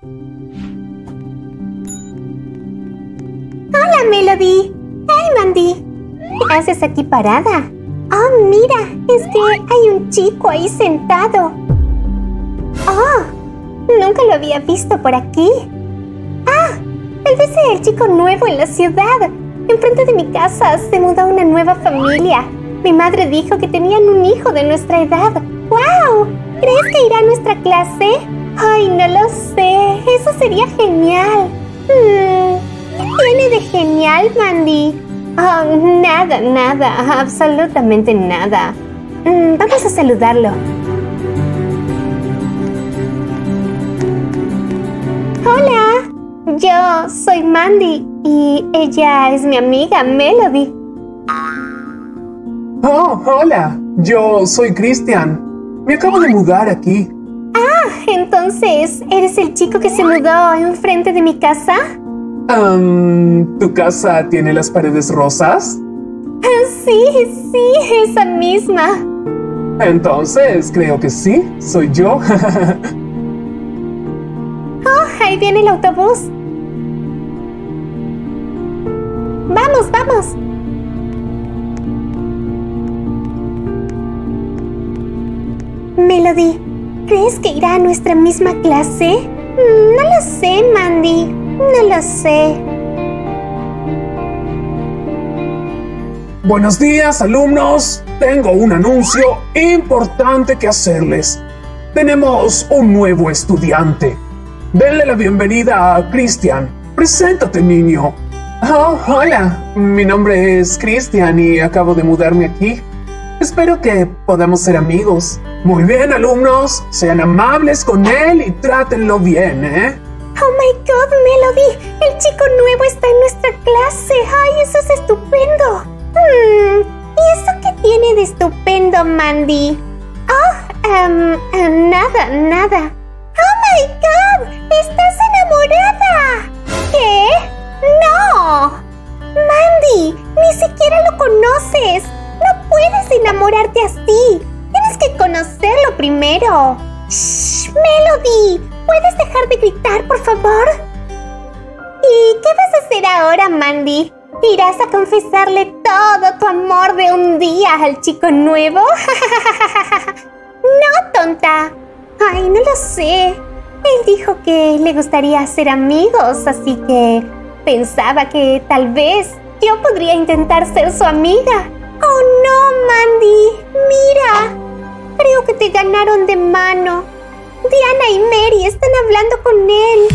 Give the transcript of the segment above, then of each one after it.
Hola, Melody. Hey, Mandy. ¿Qué haces aquí parada? Oh, mira, es que hay un chico ahí sentado. Oh, nunca lo había visto por aquí. Ah, tal vez sea el chico nuevo en la ciudad. Enfrente de mi casa se mudó una nueva familia. Mi madre dijo que tenían un hijo de nuestra edad. ¡Wow! ¿Crees que irá a nuestra clase? Ay, no lo sé. Eso sería genial. ¿Qué tiene de genial, Mandy? Oh, nada, absolutamente nada. Vamos a saludarlo. Hola, yo soy Mandy y ella es mi amiga Melody. Oh, hola, yo soy Christian. Me acabo de mudar aquí. Ah, entonces, ¿eres el chico que se mudó enfrente de mi casa? ¿Tu casa tiene las paredes rosas? Sí, esa misma. Entonces, creo que sí, soy yo. Oh, ahí viene el autobús. Vamos. Melody, ¿crees que irá a nuestra misma clase? No lo sé, Mandy. No lo sé. Buenos días, alumnos. Tengo un anuncio importante que hacerles. Tenemos un nuevo estudiante. Denle la bienvenida a Christian. Preséntate, niño. Oh, hola. Mi nombre es Christian y acabo de mudarme aquí. Espero que podamos ser amigos. Muy bien, alumnos. Sean amables con él y trátenlo bien, ¿eh? Oh my God, Melody. El chico nuevo está en nuestra clase. Ay, eso es estupendo. ¿Y eso qué tiene de estupendo, Mandy? Oh, nada. ¡Oh, my God! ¡Estás enamorada! ¿Qué? ¡No! Mandy, ni siquiera lo conoces. No puedes enamorarte así. Tienes que conocerlo primero. ¡Shh! Melody, ¿puedes dejar de gritar, por favor? ¿Y qué vas a hacer ahora, Mandy? ¿Irás a confesarle todo tu amor de un día al chico nuevo? No, tonta. Ay, no lo sé. Él dijo que le gustaría ser amigos, así que pensaba que tal vez yo podría intentar ser su amiga. ¡Oh, no, Mandy! ¡Mira! Creo que te ganaron de mano. Diana y Mary están hablando con él.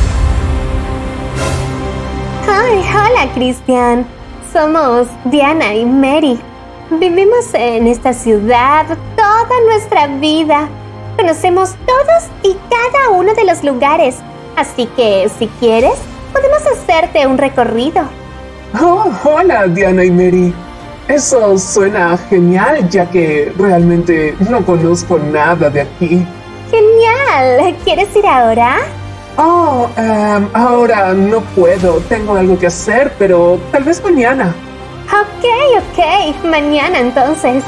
Ay, hola, Christian. Somos Diana y Mary. Vivimos en esta ciudad toda nuestra vida. Conocemos todos y cada uno de los lugares. Así que, si quieres, podemos hacerte un recorrido. Oh, hola, Diana y Mary. Eso suena genial, ya que realmente no conozco nada de aquí. ¡Genial! ¿Quieres ir ahora? Oh, ahora no puedo. Tengo algo que hacer, pero tal vez mañana. Ok. Mañana, entonces.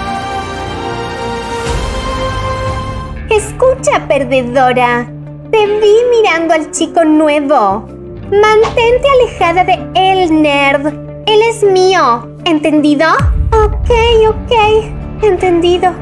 Escucha, perdedora. Te vi mirando al chico nuevo. Mantente alejada de él, nerd. Él es mío. ¿Entendido? Ok. Entendido.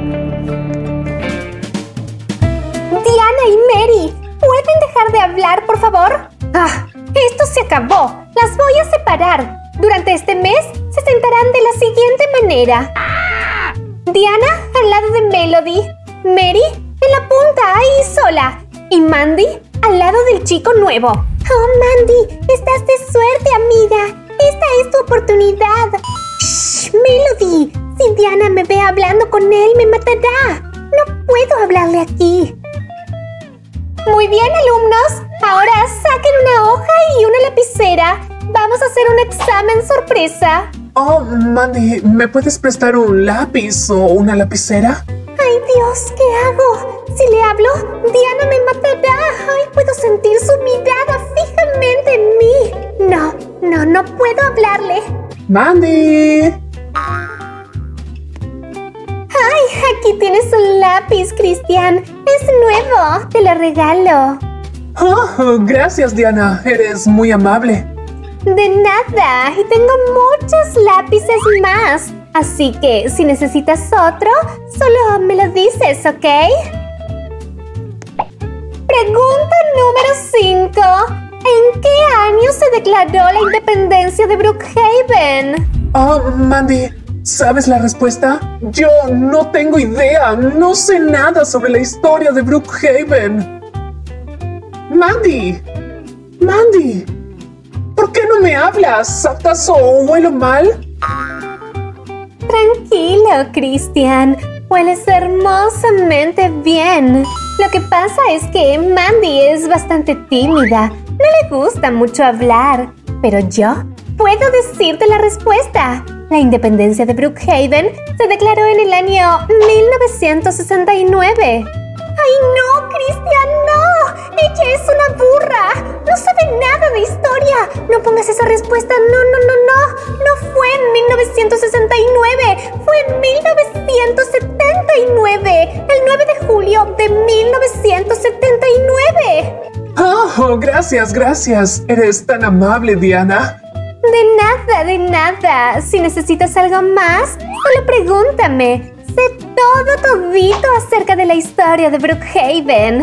Diana y Mary, ¿pueden dejar de hablar, por favor? Esto se acabó. Las voy a separar. Durante este mes se sentarán de la siguiente manera. Diana al lado de Melody. Mary en la punta, ahí sola. Y Mandy al lado del chico nuevo. Oh, Mandy, estás de suerte, amiga. Esta es tu oportunidad. Shh, Melody. Si Diana me ve hablando con él, me matará. No puedo hablarle aquí. Muy bien, alumnos. Ahora saquen una hoja y una lapicera. Vamos a hacer un examen sorpresa. Oh, Mandy, ¿me puedes prestar un lápiz o una lapicera? ¡Ay, Dios! ¿Qué hago? Si le hablo, Diana me matará. ¡Ay, puedo sentir su mirada fijamente en mí! No puedo hablarle. ¡Mandy! ¡Ay, aquí tienes un lápiz, Christian! ¡Es nuevo! Te lo regalo. Oh, gracias, Diana. Eres muy amable. De nada, y tengo muchos lápices más. Así que si necesitas otro, solo me lo dices, ¿ok? Pregunta número 5. ¿En qué año se declaró la independencia de Brookhaven? Oh, Mandy, ¿sabes la respuesta? Yo no tengo idea. No sé nada sobre la historia de Brookhaven. Mandy. Mandy. ¿Por qué no me hablas? ¿Acaso huelo mal? Tranquilo, Christian. Hueles hermosamente bien. Lo que pasa es que Mandy es bastante tímida. No le gusta mucho hablar. Pero yo puedo decirte la respuesta. La independencia de Brookhaven se declaró en el año 1969. ¡Ay, no, Christian, no! ¡Ella es una burra! ¡No sabe nada de historia! ¡No pongas esa respuesta! ¡No! ¡No fue en 1969! ¡Fue en 1979! ¡El 9 de julio de 1979! Oh, gracias. Eres tan amable, Diana. De nada. Si necesitas algo más, solo pregúntame. Sé todito acerca de la historia de Brookhaven.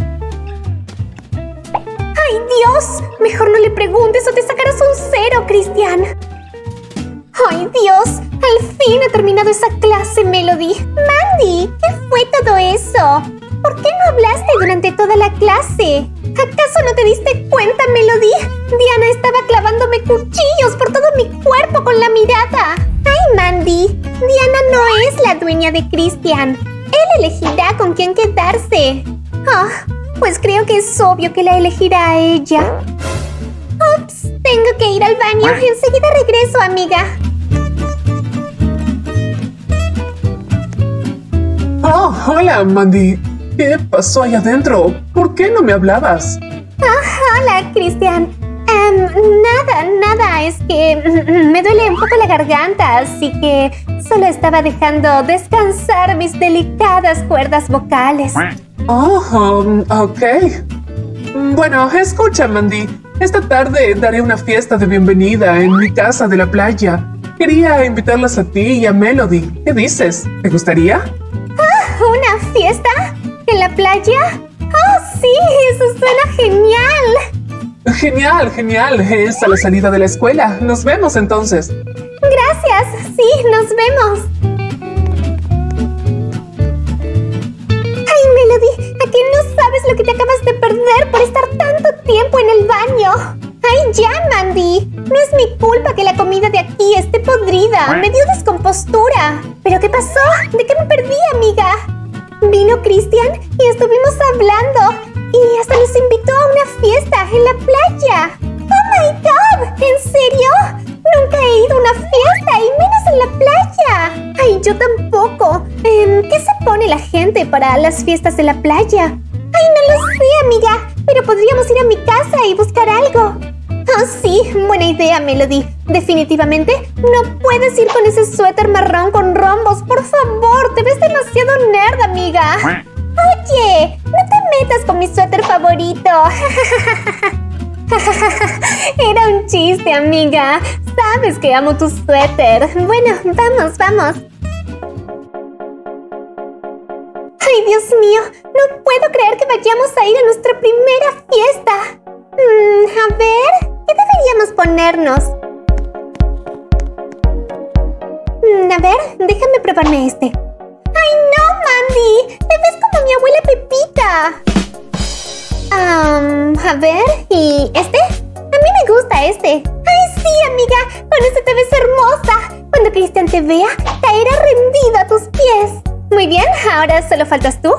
¡Ay, Dios! Mejor no le preguntes o te sacarás un 0, Christian. ¡Ay, Dios! Al fin he terminado esa clase, Melody. Mandy, ¿qué fue todo eso? ¿Por qué no hablaste durante toda la clase? ¿Acaso no te diste cuenta, Melody? Diana estaba clavándome cuchillos por todo mi cuerpo con la mirada. ¡Ay, Mandy! Diana no es la dueña de Christian. Él elegirá con quién quedarse. Oh, pues creo que es obvio que la elegirá a ella. Ups, tengo que ir al baño. Enseguida regreso, amiga. Oh, hola, Mandy. ¿Qué pasó allá adentro? ¿Por qué no me hablabas? Hola, Christian. Nada, es que me duele un poco la garganta, así que solo estaba dejando descansar mis delicadas cuerdas vocales. Oh, ok. Bueno, escucha, Mandy. Esta tarde daré una fiesta de bienvenida en mi casa de la playa. Quería invitarlas a ti y a Melody. ¿Qué dices? ¿Te gustaría? ¿Una fiesta? ¿En la playa? ¡Oh, sí! ¡Eso suena genial! Genial. Es a la salida de la escuela. Nos vemos entonces. Gracias. Sí, nos vemos. Ay, Melody, ¿a qué no sabes lo que te acabas de perder por estar tanto tiempo en el baño? ¡Ay, ya, Mandy! No es mi culpa que la comida de aquí esté podrida. Me dio descompostura. ¿Pero qué pasó? ¿De qué me perdí, amiga? Vino Christian y estuvimos hablando. Y hasta nos invitó a una fiesta en la playa. ¡Oh, my God! ¿En serio? Nunca he ido a una fiesta y menos en la playa. ¡Ay, yo tampoco! ¿Qué se pone la gente para las fiestas de la playa? ¡Ay, no lo sé, amiga! Pero podríamos ir a mi casa y buscar algo. Oh, sí, buena idea, Melody. Definitivamente no puedes ir con ese suéter marrón con rombos. Por favor, te ves demasiado nerd, amiga. Oye, no te metas con mi suéter favorito. Era un chiste, amiga. Sabes que amo tu suéter. Bueno, vamos. Ay, Dios mío, no puedo creer que vayamos a ir a nuestra primera fiesta. A ver, ¿qué deberíamos ponernos? A ver, déjame probarme este. ¡Ay, no, Mandy! ¡Te ves como mi abuela Pepita! A ver, ¿y este? A mí me gusta este. ¡Ay, sí, amiga! Con este te ves hermosa. Cuando Christian te vea, caerá rendido a tus pies. Muy bien, ahora solo faltas tú.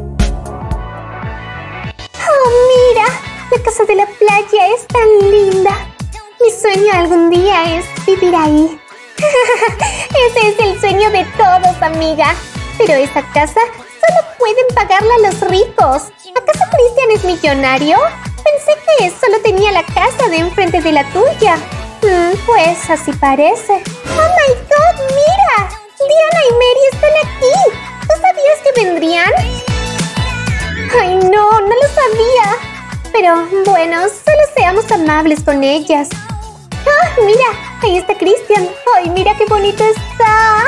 ¡Oh, mira! La casa de la playa es tan linda. Mi sueño algún día es vivir ahí. Ese es el sueño de todos, amiga. Pero esa casa solo pueden pagarla los ricos. ¿Acaso Christian es millonario? Pensé que solo tenía la casa de enfrente de la tuya. Pues así parece. ¡Oh, my God! ¡Mira! Diana y Mary están aquí. ¿Tú sabías que vendrían? ¡Ay, no! ¡No lo sabía! Pero bueno, solo seamos amables con ellas. ¡Ah, mira! Ahí está Christian. ¡Ay, mira qué bonito está!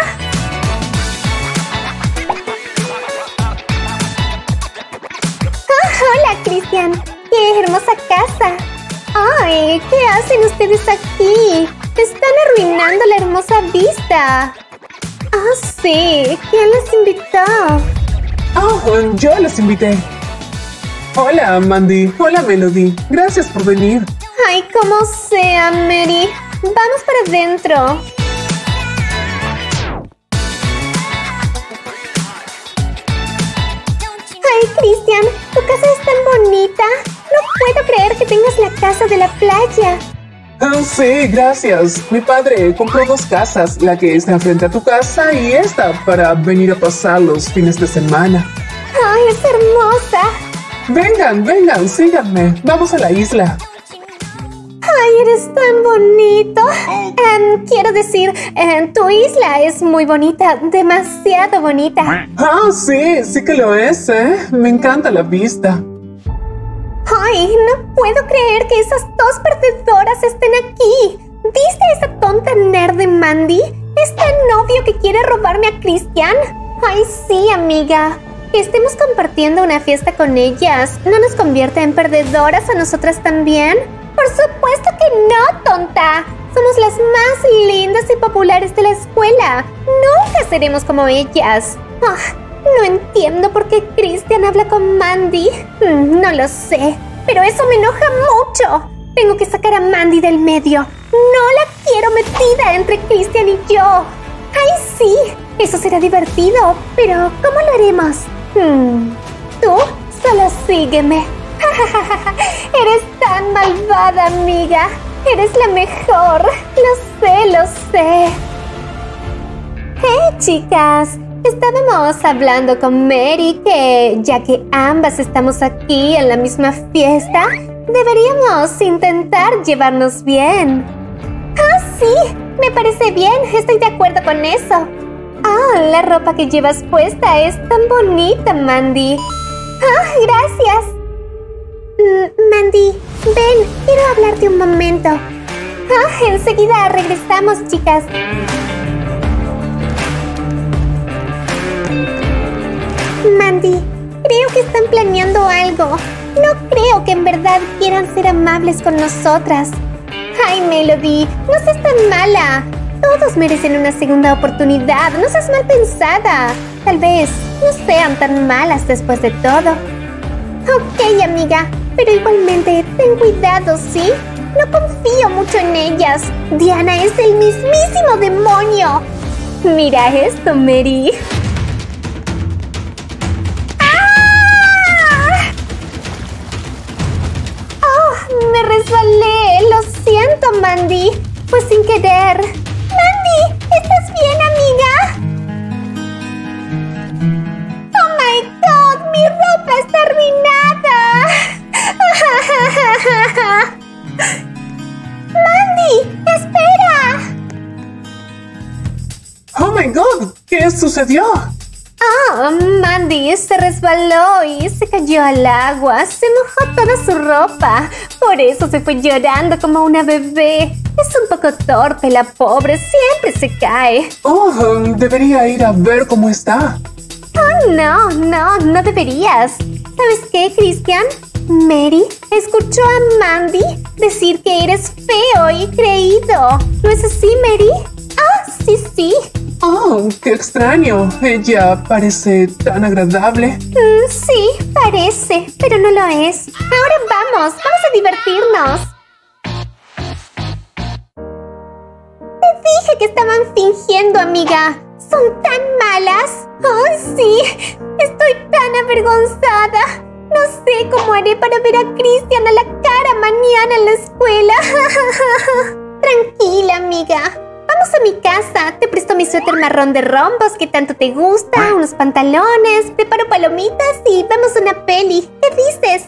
¡Hola, Christian! ¡Qué hermosa casa! ¡Ay! ¿Qué hacen ustedes aquí? Están arruinando la hermosa vista. ¡Ah, sí! ¿Quién los invitó? Oh, yo los invité. Hola, Mandy. Hola, Melody. Gracias por venir. ¡Ay, como sea, Mary! ¡Vamos para adentro! ¡Ay, Christian! ¡Tu casa es tan bonita! ¡No puedo creer que tengas la casa de la playa! Oh, sí, gracias. Mi padre compró 2 casas, la que está frente a tu casa y esta para venir a pasar los fines de semana. ¡Ay, es hermosa! Vengan, vengan, síganme. Vamos a la isla. ¡Ay, eres tan bonito! Quiero decir, tu isla es muy bonita, demasiado bonita. Ah, sí, sí que lo es, ¿eh? Me encanta la vista. ¡Ay, no puedo creer que esas 2 perdedoras estén aquí! ¿Viste a esa tonta nerd de Mandy? ¿Este novio que quiere robarme a Christian? ¡Ay, sí, amiga! Que estemos compartiendo una fiesta con ellas, ¿no nos convierte en perdedoras a nosotras también? ¡Por supuesto que no, tonta! Somos las más lindas y populares de la escuela. Nunca seremos como ellas. No entiendo por qué Christian habla con Mandy. No lo sé, pero eso me enoja mucho. Tengo que sacar a Mandy del medio. No la quiero metida entre Christian y yo. ¡Ay, sí! Eso será divertido, pero ¿cómo lo haremos? Tú solo sígueme. Eres tan malvada, amiga. Eres la mejor. Lo sé. ¡Hey, chicas! Estábamos hablando con Mary que, ya que ambas estamos aquí en la misma fiesta, deberíamos intentar llevarnos bien. ¡Ah, sí! Me parece bien. Estoy de acuerdo con eso. La ropa que llevas puesta es tan bonita, Mandy. Gracias. Mandy, ven, quiero hablarte un momento. Enseguida regresamos, chicas. Mandy, creo que están planeando algo. No creo que en verdad quieran ser amables con nosotras. Ay, Melody, no seas tan mala. Todos merecen una segunda oportunidad. No seas mal pensada. Tal vez no sean tan malas después de todo. Ok, amiga, pero igualmente ten cuidado, ¿sí? No confío mucho en ellas. Diana es el mismísimo demonio. Mira esto, Mary. Me resbalé. Lo siento, Mandy. Fue sin querer. Mandy, ¿estás bien, amiga? ¡Oh, my God! ¡Mi ropa está arruinada! ¡Mandy, espera! ¡Oh, my God! ¿Qué sucedió? Mandy se resbaló y se cayó al agua. Se mojó toda su ropa. Por eso se fue llorando como una bebé. Es un poco torpe la pobre. Siempre se cae. Debería ir a ver cómo está. No deberías. ¿Sabes qué, Christian? Mary escuchó a Mandy decir que eres feo y creído. ¿No es así, Mary? Sí. Oh, qué extraño. Ella parece tan agradable. Sí, parece, pero no lo es. Ahora vamos a divertirnos. Te dije que estaban fingiendo, amiga. ¿Son tan malas? ¡Ay, sí! Estoy tan avergonzada. No sé cómo haré para ver a Christian a la cara mañana en la escuela. Tranquila, amiga. Vamos a mi casa. Te presto mi suéter marrón de rombos que tanto te gusta, unos pantalones, preparo palomitas y vemos una peli. ¿Qué dices?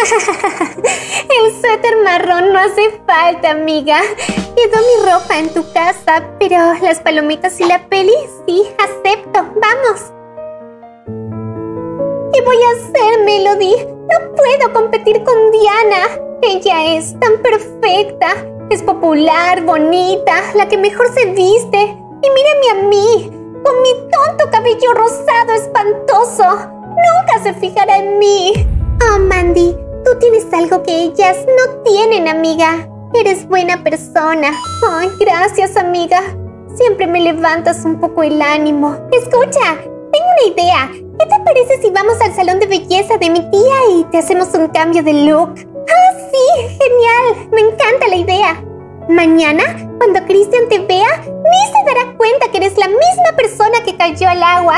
El suéter marrón no hace falta, amiga. Quedó mi ropa en tu casa, pero las palomitas y la peli sí, acepto. Vamos. ¡Qué ¿Qué voy a hacer, Melody? No puedo competir con Diana. Ella es tan perfecta. Es popular, bonita, la que mejor se viste. Y mírame a mí, con mi tonto cabello rosado espantoso. Nunca se fijará en mí. Oh, Mandy, tú tienes algo que ellas no tienen, amiga. Eres buena persona. Ay, gracias, amiga. Siempre me levantas un poco el ánimo. Escucha, tengo una idea. ¿Qué te parece si vamos al salón de belleza de mi tía y te hacemos un cambio de look? ¡Ah, sí! ¡Genial! Me encanta la idea. Mañana, cuando Christian te vea, ni se dará cuenta que eres la misma persona que cayó al agua.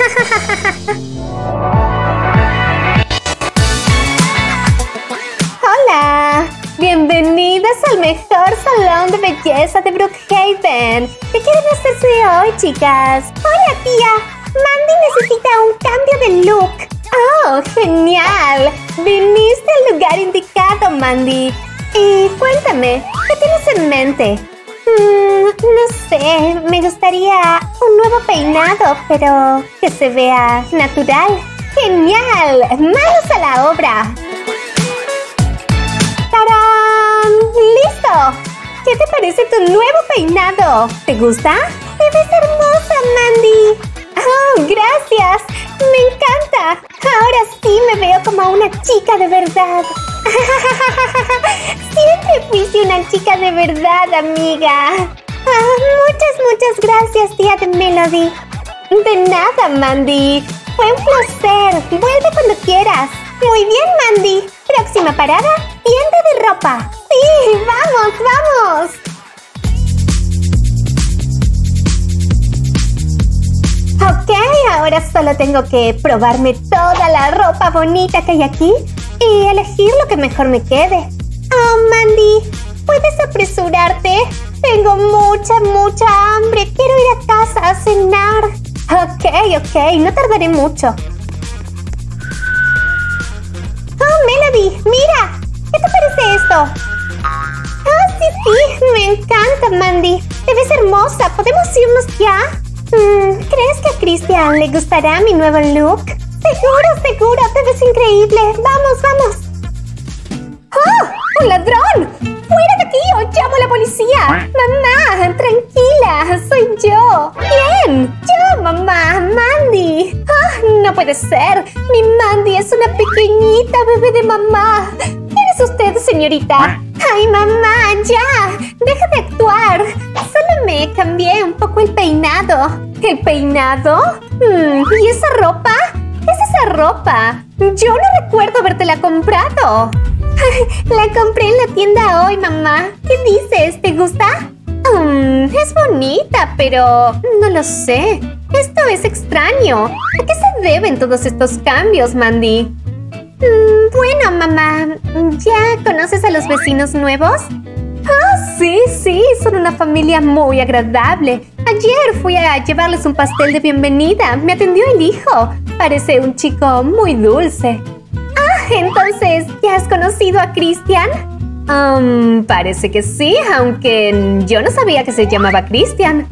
¡Hola! Bienvenidas al mejor salón de belleza de Brookhaven. ¿Qué quieren hacerse hoy, chicas? ¡Hola, tía! Mandy necesita un cambio de look. ¡Oh, genial! Viniste al lugar indicado, Mandy. Y cuéntame, ¿qué tienes en mente? No sé, me gustaría un nuevo peinado, pero que se vea natural. ¡Genial! ¡Manos a la obra! ¡Tarán! ¡Listo! ¿Qué te parece tu nuevo peinado? ¿Te gusta? ¡Te ves hermosa, Mandy! ¡Oh, gracias! ¡Me encanta! Ahora sí me veo como una chica de verdad. Siempre fuiste una chica de verdad, amiga. Muchas gracias, tía de Melody. De nada, Mandy. Fue un placer. Vuelve cuando quieras. Muy bien, Mandy. Próxima parada, tienda de ropa. Sí, vamos. Ok, ahora solo tengo que probarme toda la ropa bonita que hay aquí y elegir lo que mejor me quede. Oh, Mandy, ¿puedes apresurarte? Tengo mucha hambre. Quiero ir a casa a cenar. Ok, no tardaré mucho. Oh, Melody, mira. ¿Qué te parece esto? Oh, sí, me encanta, Mandy. Te ves hermosa. ¿Podemos irnos ya? ¿Crees que a Christian le gustará mi nuevo look? Seguro, te ves increíble. Vamos. ¡Oh! ¡Un ladrón! ¡Fuera de aquí o llamo a la policía! ¡Mamá, tranquila! ¡Soy yo! ¿Quién? ¡Yo, mamá! ¡Mandy! ¡Ah, no puede ser! ¡Mi Mandy es una pequeñita bebé de mamá! ¿Quién es usted, señorita? ¡Ay, mamá, ya! ¡Deja de actuar! Solo me cambié un poco el peinado. ¿El peinado? ¿Y esa ropa? ¿Qué es esa ropa? Yo no recuerdo habértela comprado. La compré en la tienda hoy, mamá. ¿Qué dices? ¿Te gusta? Es bonita, pero no lo sé. Esto es extraño. ¿A qué se deben todos estos cambios, Mandy? Bueno, mamá, ¿ya conoces a los vecinos nuevos? Ah, sí, son una familia muy agradable. Ayer fui a llevarles un pastel de bienvenida. Me atendió el hijo. Parece un chico muy dulce. Ah, entonces, ¿ya has conocido a Christian? Parece que sí, aunque yo no sabía que se llamaba Christian.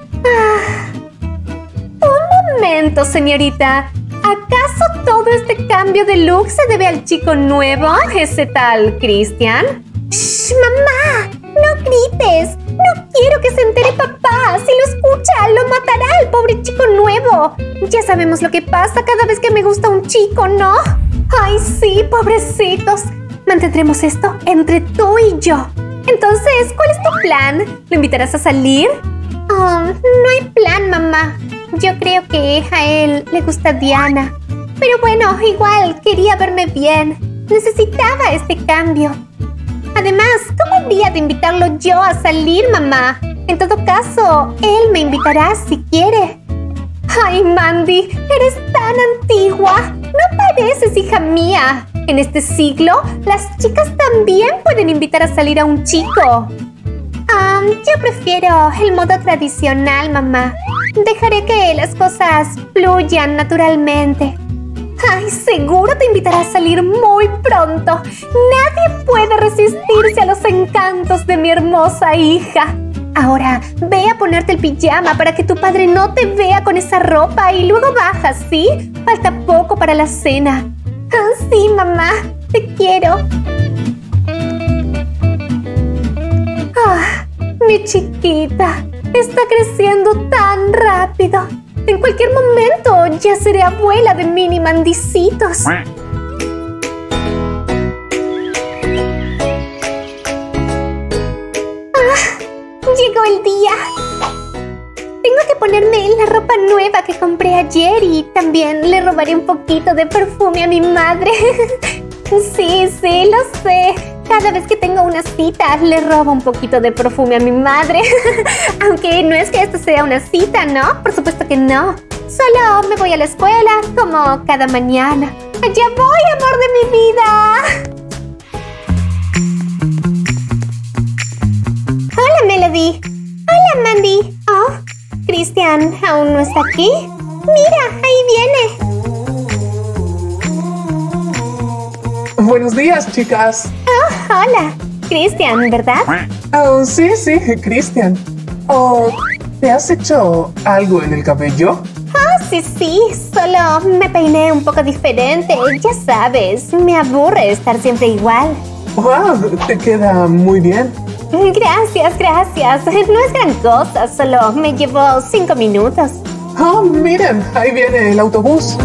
Un momento, señorita. ¿Acaso todo este cambio de look se debe al chico nuevo, ese tal Christian? ¡Shh, mamá! ¡No grites! ¡No quiero que se entere papá! Si lo escucha, lo matará al pobre chico nuevo. Ya sabemos lo que pasa cada vez que me gusta un chico, ¿no? ¡Ay, sí, pobrecitos! Mantendremos esto entre tú y yo. Entonces, ¿cuál es tu plan? ¿Lo invitarás a salir? No hay plan, mamá. Yo creo que a él le gusta Diana. Pero bueno, igual quería verme bien. Necesitaba este cambio. Además, ¿cómo habría de invitarlo yo a salir, mamá? En todo caso, él me invitará si quiere. ¡Ay, Mandy! ¡Eres tan antigua! ¡No pareces hija mía! En este siglo, las chicas también pueden invitar a salir a un chico. Yo prefiero el modo tradicional, mamá. Dejaré que las cosas fluyan naturalmente. ¡Ay, seguro te invitará a salir muy pronto! Nadie puede resistirse a los encantos de mi hermosa hija. Ahora, ve a ponerte el pijama para que tu padre no te vea con esa ropa y luego bajas, ¿sí? falta poco para la cena. Ah, sí, mamá, te quiero. Ah, mi chiquita está creciendo tan rápido. En cualquier momento ya seré abuela de mini mandicitos. Llegó el día. Tengo que ponerme la ropa nueva que compré ayer y también le robaré un poquito de perfume a mi madre. Sí, lo sé. Cada vez que tengo una cita, le robo un poquito de perfume a mi madre. Aunque no es que esto sea una cita, ¿no? Por supuesto que no. Solo me voy a la escuela como cada mañana. ¡Allá voy, amor de mi vida! Hola, Melody. Hola, Mandy. Oh, Christian aún no está aquí. Mira, ahí viene. Buenos días, chicas. Oh, hola. Christian, ¿verdad? Oh, sí, Christian. Oh, ¿te has hecho algo en el cabello? Oh, sí. Solo me peiné un poco diferente. Ya sabes, me aburre estar siempre igual. Wow, te queda muy bien. Gracias. No es gran cosa, solo me llevó 5 minutos. Oh, miren, ahí viene el autobús.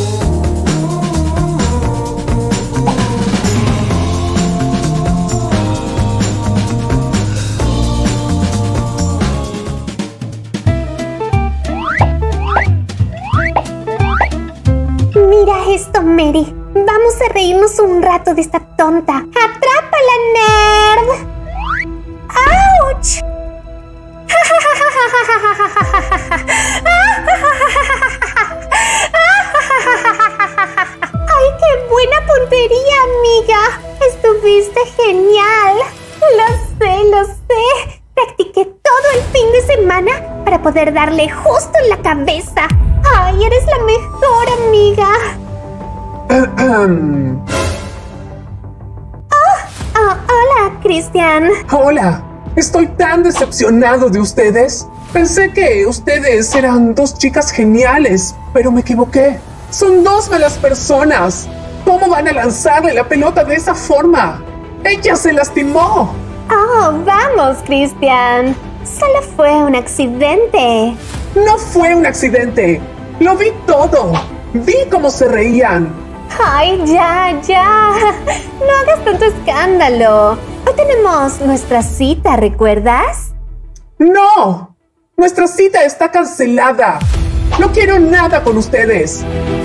Mira esto, Mary. Vamos a reírnos un rato de esta tonta. ¡Atrápala, nerd! ¡Auch! ¡Ay, qué buena puntería, amiga! Estuviste genial. Lo sé. Practiqué todo el fin de semana para poder darle justo en la cabeza. ¡Ay, eres la mejor, amiga! Hola, Christian. Hola, estoy tan decepcionado de ustedes. Pensé que ustedes eran 2 chicas geniales, pero me equivoqué. Son 2 malas personas. ¿Cómo van a lanzarle la pelota de esa forma? ¡Ella se lastimó! Oh, vamos, Christian. Solo fue un accidente. No fue un accidente. Lo vi todo. Vi cómo se reían. Ay, ya. No hagas tanto escándalo. Hoy tenemos nuestra cita, ¿recuerdas? ¡No! Nuestra cita está cancelada. No quiero nada con ustedes.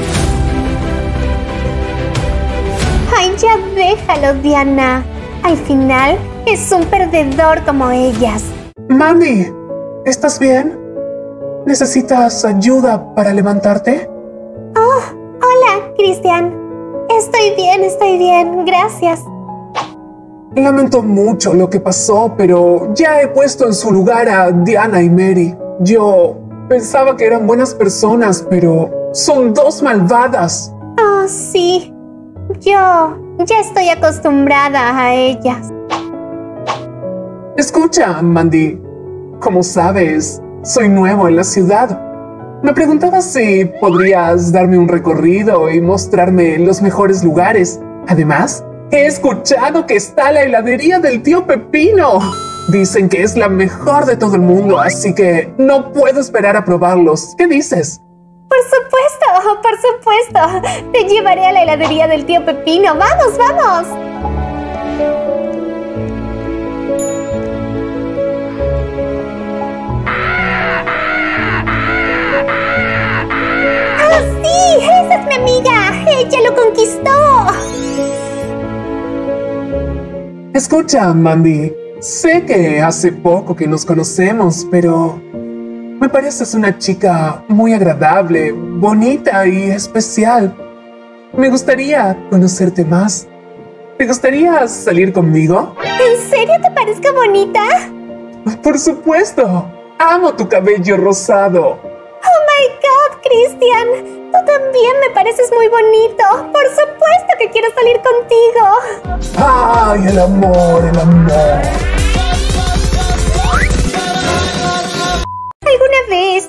Ay, ya déjalo, Diana. Al final, es un perdedor como ellas. Mandy, ¿estás bien? ¿Necesitas ayuda para levantarte? Oh, hola, Christian. Estoy bien, gracias. Lamento mucho lo que pasó, pero ya he puesto en su lugar a Diana y Mary. Yo pensaba que eran buenas personas, pero son 2 malvadas. Oh, sí. Yo ya estoy acostumbrada a ellas. Escucha, Mandy. Como sabes, soy nuevo en la ciudad. Me preguntaba si podrías darme un recorrido y mostrarme los mejores lugares. Además, he escuchado que está la heladería del tío Pepino. Dicen que es la mejor de todo el mundo, así que no puedo esperar a probarlos. ¿Qué dices? Por supuesto. Te llevaré a la heladería del tío Pepino. ¡Vamos! ¡Oh, sí! ¡Esa es mi amiga! ¡Ella lo conquistó! Escucha, Mandy. Sé que hace poco que nos conocemos, pero me pareces una chica muy agradable, bonita y especial. Me gustaría conocerte más. ¿Te gustaría salir conmigo? ¿En serio te parezco bonita? Por supuesto. Amo tu cabello rosado. ¡Oh, my God, Christian! Tú también me pareces muy bonito. Por supuesto que quiero salir contigo. ¡Ay, el amor! ¿Alguna vez te has preguntado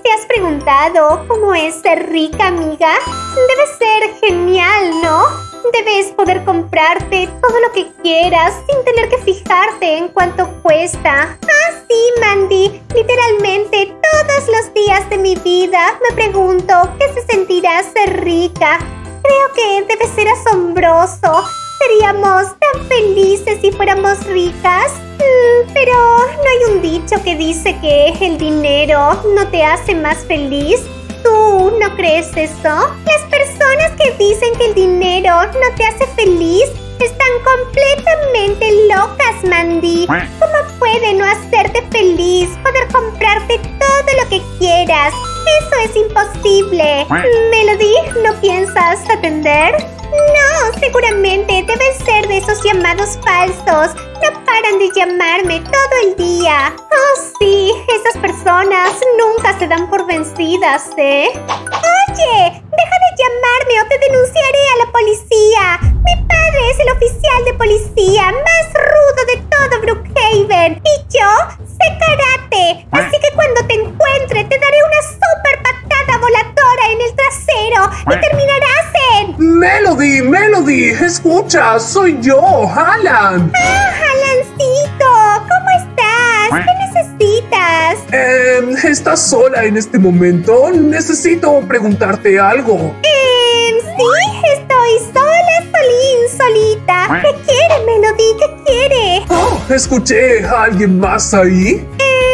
preguntado cómo es ser rica, amiga? Debe ser genial, ¿no? Debes poder comprarte todo lo que quieras sin tener que fijarte en cuánto cuesta. Ah, sí, Mandy. Literalmente todos los días de mi vida me pregunto qué se sentirá ser rica. Creo que debe ser asombroso. ¿Seríamos tan felices si fuéramos ricas? Pero ¿no hay un dicho que dice que el dinero no te hace más feliz? ¿Tú no crees eso? Las personas que dicen que el dinero no te hace feliz están completamente locas, Mandy. ¿Cómo puede no hacerte feliz poder comprarte todo lo que quieras? Eso es imposible. Melody, ¿no piensas atender? No, seguramente deben ser de esos llamados falsos. No paran de llamarme todo el día. Oh, sí, esas personas nunca se dan por vencidas, ¿eh? Oye, deja de llamarme o te denunciaré a la policía. Mi padre es el oficial de policía más rudo de todo Brookhaven. Y yo sé karate. Así que cuando te encuentre te daré una super patada voladora en el trasero y terminarás en... Melody, escucha, soy yo, Alan. ¡Ah, Alancito! ¿Cómo estás? ¿Qué necesitas? ¿Estás sola en este momento? Necesito preguntarte algo. Sí, estoy solita. ¿Qué quiere, Melody? ¿Qué quiere? Oh, ¿escuché a alguien más ahí?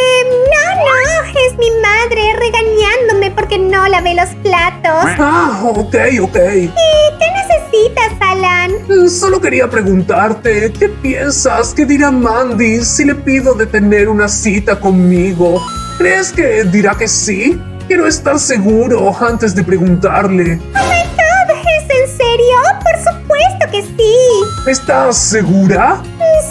No, es mi madre regañándome porque no lavé los platos. Ah, ok. ¿Qué necesitas, Alan? Solo quería preguntarte, ¿qué piensas que dirá Mandy si le pido de tener una cita conmigo? ¿Crees que dirá que sí? Quiero estar seguro antes de preguntarle. ¡Oh, my God! ¿Es en serio? Por supuesto que sí. ¿Estás segura?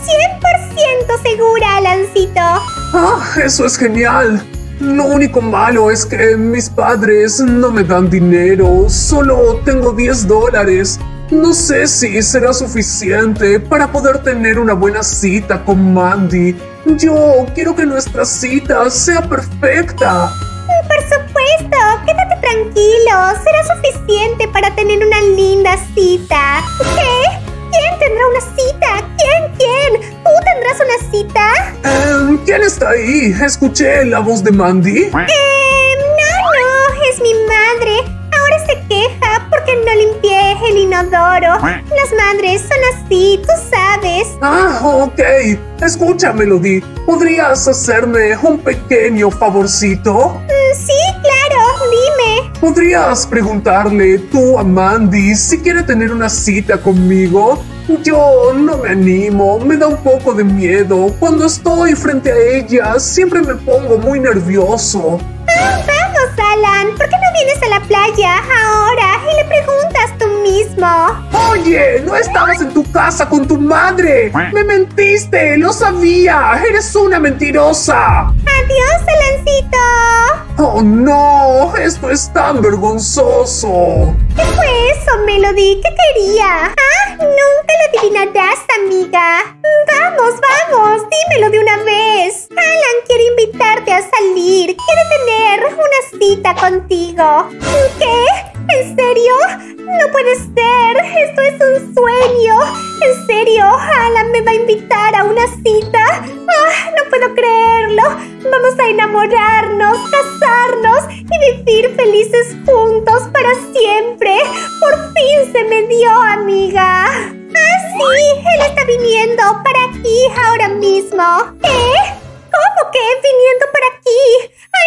100% segura, Alancito. Ah, eso es genial. Lo único malo es que mis padres no me dan dinero. Solo tengo $10. No sé si será suficiente para poder tener una buena cita con Mandy. Yo quiero que nuestra cita sea perfecta. Por supuesto, quédate tranquilo. Será suficiente para tener una linda cita. ¿Qué? ¿Quién tendrá una cita? ¿Quién? ¿Tú tendrás una cita? ¿Quién está ahí? Escuché la voz de Mandy. No, es mi madre. Ahora se queja porque no limpié el inodoro. Las madres son así, tú sabes. Ah, ok. Escucha, Melody. ¿Podrías hacerme un pequeño favorcito? Sí, claro, dime. ¿Podrías preguntarle tú a Mandy si quiere tener una cita conmigo? Yo no me animo, me da un poco de miedo. Cuando estoy frente a ella, siempre me pongo muy nervioso. Vamos, Alan, ¿por qué no vienes a la playa ahora y le preguntas tú mismo? Oye, no estabas en tu casa con tu madre. Me mentiste, lo sabía. Eres una mentirosa. Adiós, Alancito. Oh, no, esto es tan vergonzoso. ¿Qué fue eso, Melody? ¿Qué quería? Ah, nunca lo adivinarás, amiga. Vamos, dímelo de una vez. Alan quiere invitarte a salir. Quiere tener una cita contigo. ¿Qué? ¿En serio? No puede ser. Esto es un sueño. ¿En serio? ¿Alan me va a invitar a una cita? Ah, no puedo creerlo. Vamos a enamorarnos, casarnos y vivir felices juntos para siempre. Por fin se me dio, amiga. Ah, sí, él está viniendo para aquí ahora mismo. ¿Eh? ¿Cómo que viniendo para aquí? ¡Ay,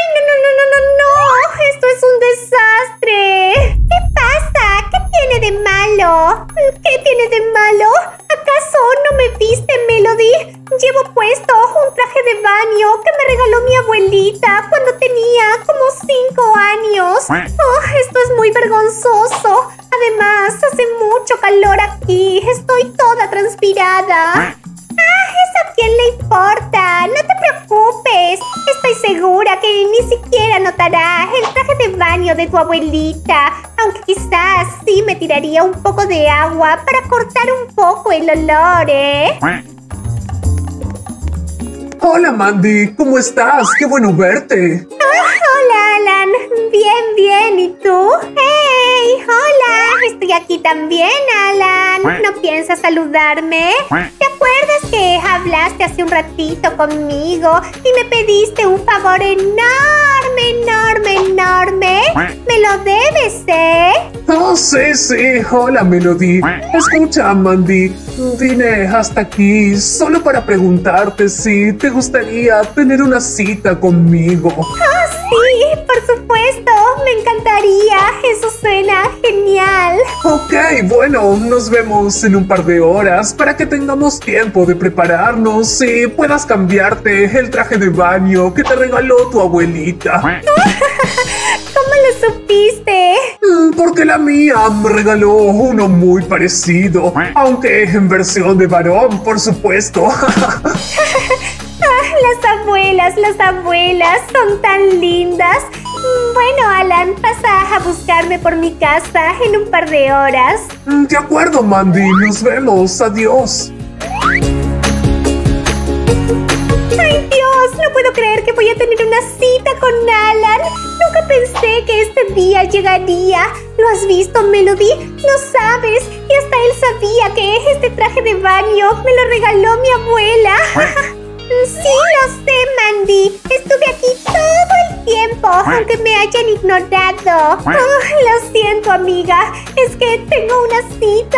no! ¡Esto es un desastre! ¿Qué pasa? ¿Qué tiene de malo? ¿Qué tiene de malo? ¿Acaso no me viste, Melody? Llevo puesto un traje de baño que me regaló mi abuelita cuando tenía como 5 años. Oh, esto es muy vergonzoso. Además, hace mucho calor aquí. Estoy toda transpirada. Ah, ¿eso a quién le importa? No te preocupes. Estoy segura que ni siquiera notará el traje de baño de tu abuelita. Aunque quizás sí me tiraría un poco de agua para cortar un poco el olor, ¿eh? Hola, Mandy. ¿Cómo estás? ¡Qué bueno verte! Hola, Alan. Bien, bien. ¿Y tú? ¡Hey! ¡Hola! Estoy aquí también, Alan. ¿No piensas saludarme? ¿Te acuerdas que hablaste hace un ratito conmigo y me pediste un favor enorme, enorme, enorme? ¿Me lo debes, Oh, sí, sí. Hola, Melody. Escucha, Mandy. Vine hasta aquí solo para preguntarte si te gustaría tener una cita conmigo. ¡Oh, sí! Por supuesto. Me encantaría. Eso suena genial. Ok, bueno, nos vemos en un par de horas para que tengamos tiempo de prepararnos y puedas cambiarte el traje de baño que te regaló tu abuelita. ¿Cómo lo supiste? Porque la mía me regaló uno muy parecido, aunque en versión de varón, por supuesto. Las abuelas son tan lindas. Bueno, Alan, pasa a buscarme por mi casa en un par de horas. De acuerdo, Mandy, nos vemos. Adiós. ¡Ay, Dios! No puedo creer que voy a tener una cita con Alan. Nunca pensé que este día llegaría. ¿Lo has visto, Melody? No sabes. Y hasta él sabía que este traje de baño me lo regaló mi abuela. Sí, lo sé, Mandy. Estuve aquí todo el tiempo, aunque me hayan ignorado. Lo siento, amiga. Es que tengo una cita,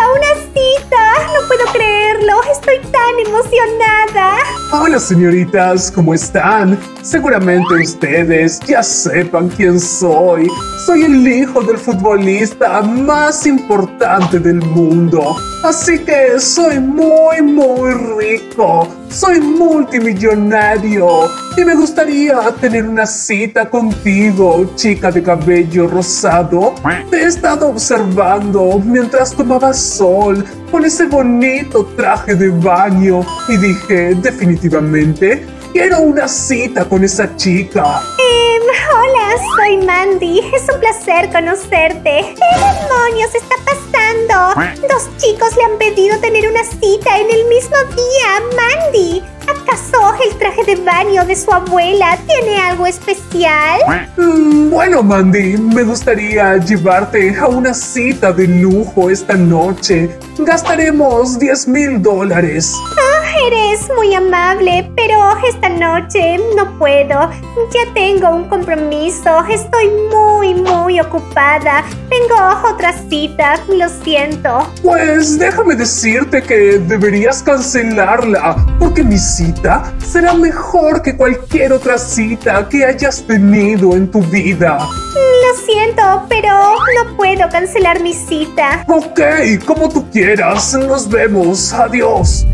No puedo creerlo. Estoy tan emocionada. Hola, señoritas, ¿cómo están? Seguramente ustedes ya sepan quién soy. Soy el hijo del futbolista más importante del mundo. Así que soy muy, muy rico. Soy multimillonario y me gustaría tener una cita contigo, chica de cabello rosado. Te he estado observando mientras tomabas sol con ese bonito traje de baño y dije, definitivamente, quiero una cita con esa chica. Hola, soy Mandy. Es un placer conocerte. ¿Qué demonios está pasando? Dos chicos le han pedido tener una cita en el mismo día. Mandy, ¿acaso el traje de baño de su abuela tiene algo especial? Bueno, Mandy, me gustaría llevarte a una cita de lujo esta noche. Gastaremos $10,000. Eres muy amable, pero esta noche no puedo. Ya tengo un compromiso. Estoy muy, muy ocupada. Tengo otra cita. Lo siento. Pues déjame decirte que deberías cancelarla, porque mi cita será mejor que cualquier otra cita que hayas tenido en tu vida. Lo siento, pero no puedo cancelar mi cita. Ok, como tú quieras. Nos vemos. Adiós.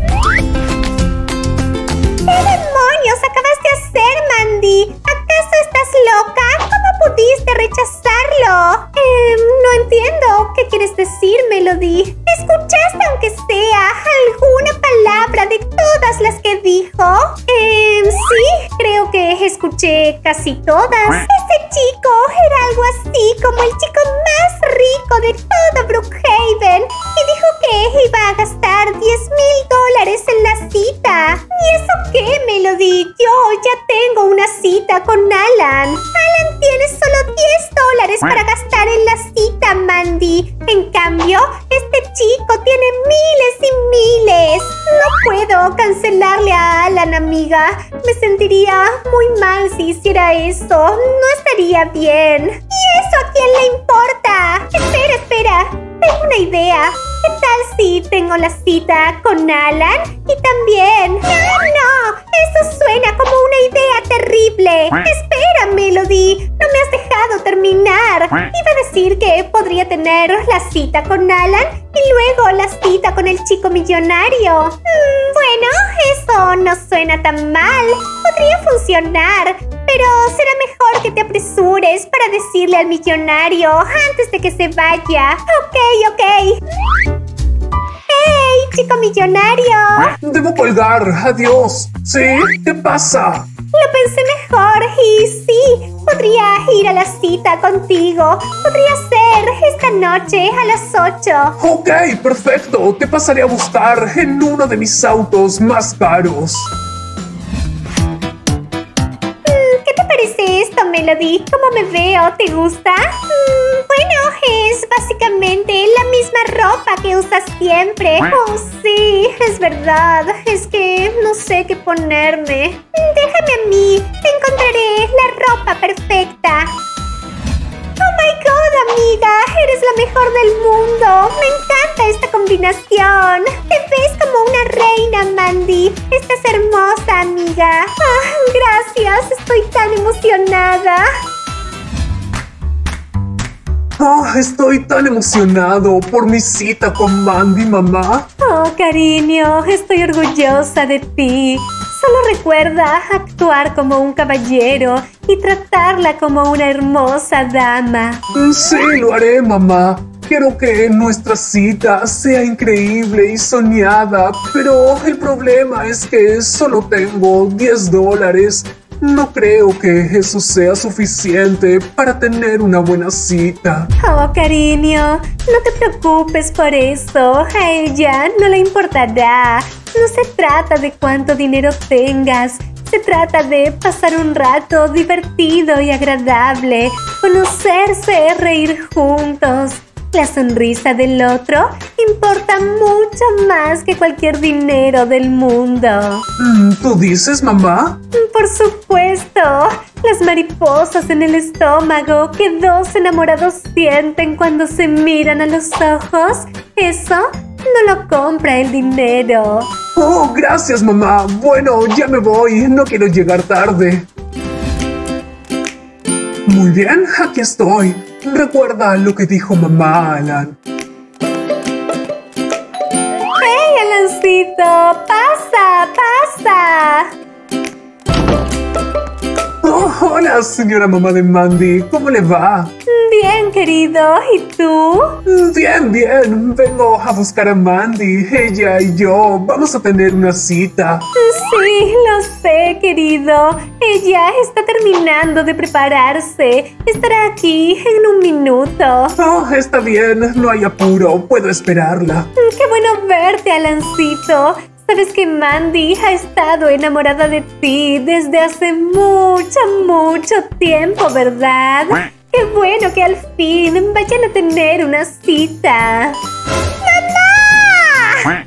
¿Qué demonios acabas de hacer, Mandy? ¿Acaso estás loca? ¿Cómo pudiste rechazarlo? No entiendo. ¿Qué quieres decir, Melody? ¿Escuchaste aunque sea alguna palabra de todas las que dijo? Sí, creo que escuché casi todas. Ese chico era algo así como el chico más rico de todo Brookhaven y dijo que iba a gastar $10,000 en la cita. ¿Y eso qué, Melody? Yo ya tengo una cita con Alan. Alan tiene solo $10 para gastar en la cita, Mandy. En cambio, este chico tiene miles y miles. No puedo cancelarle a Alan, amiga. Me sentiría muy mal si hiciera eso. No estaría bien. ¿Y eso a quién le importa? Espera. Tengo una idea. ¿Qué tal si tengo la cita con Alan? Y también... ¡No! Eso suena como una idea terrible. Espera, Melody. No me has dejado terminar. Iba a decir que podría tener la cita con Alan y luego la cita con el chico millonario. Bueno, eso no suena tan mal. Podría funcionar. Pero será mejor que te apresures para decirle al millonario antes de que se vaya. Ok. ¡Hey, chico millonario! Debo colgar. Adiós. ¿Sí? ¿Qué pasa? Lo pensé mejor y sí, podría ir a la cita contigo. Podría ser esta noche a las 8. Ok, perfecto. Te pasaré a buscar en uno de mis autos más caros. ¿Qué te parece esto, Melody. ¿Cómo me veo? ¿Te gusta? Bueno, es básicamente la misma ropa que usas siempre. Oh, sí, es verdad. Es que no sé qué ponerme. Déjame a mí. Te encontraré la ropa perfecta. ¡Oh, my God, amiga! ¡Eres la mejor del mundo! ¡Me encanta esta combinación! ¡Te ves como una reina, Mandy! ¡Estás hermosa, amiga! ¡Ah, gracias! ¡Estoy tan emocionada! Oh, estoy tan emocionado por mi cita con Mandy, mamá. Oh, cariño, estoy orgullosa de ti. Solo recuerda actuar como un caballero y tratarla como una hermosa dama. Sí, lo haré, mamá. Quiero que nuestra cita sea increíble y soñada, pero el problema es que solo tengo $10. No creo que eso sea suficiente para tener una buena cita. Oh, cariño, no te preocupes por eso. A ella no le importará. No se trata de cuánto dinero tengas. Se trata de pasar un rato divertido y agradable, conocerse, reír juntos. La sonrisa del otro importa mucho más que cualquier dinero del mundo. ¿Tú dices, mamá? Por supuesto. Las mariposas en el estómago que dos enamorados sienten cuando se miran a los ojos, eso no lo compra el dinero. Oh, gracias, mamá. Bueno, ya me voy. No quiero llegar tarde. Muy bien, aquí estoy. Recuerda lo que dijo mamá, Alan. ¡Hey, Alancito! ¡Pasa, pasa! Oh, hola, señora mamá de Mandy. ¿Cómo le va? Bien, querido. ¿Y tú? Bien, bien. Vengo a buscar a Mandy. Ella y yo vamos a tener una cita. Sí, lo sé, querido. Ella está terminando de prepararse. Estará aquí en un minuto. Oh, está bien. No hay apuro. Puedo esperarla. Qué bueno verte, Alancito. Sabes que Mandy ha estado enamorada de ti desde hace mucho tiempo, ¿verdad? ¡Qué bueno que al fin vayan a tener una cita! ¡Mamá!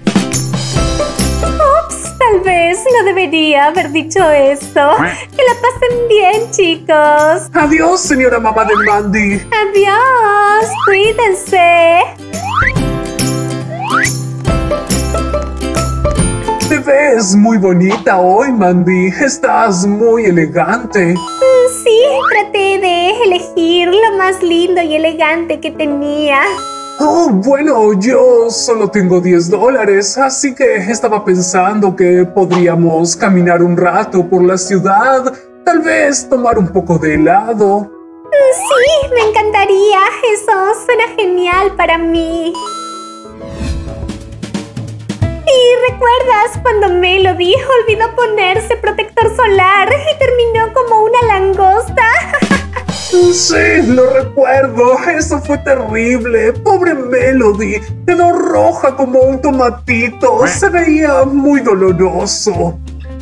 Ups, tal vez no debería haber dicho eso. Que la pasen bien, chicos. Adiós, señora mamá de Mandy. Adiós, cuídense. Te ves muy bonita hoy, Mandy. Estás muy elegante. Sí, traté de elegir lo más lindo y elegante que tenía. Oh, bueno, yo solo tengo $10, así que estaba pensando que podríamos caminar un rato por la ciudad, tal vez tomar un poco de helado. Sí, me encantaría. Eso suena genial para mí. ¿Y recuerdas cuando Melody olvidó ponerse protector solar y terminó como una langosta? Sí, lo recuerdo. Eso fue terrible. Pobre Melody. Quedó roja como un tomatito. Se veía muy doloroso.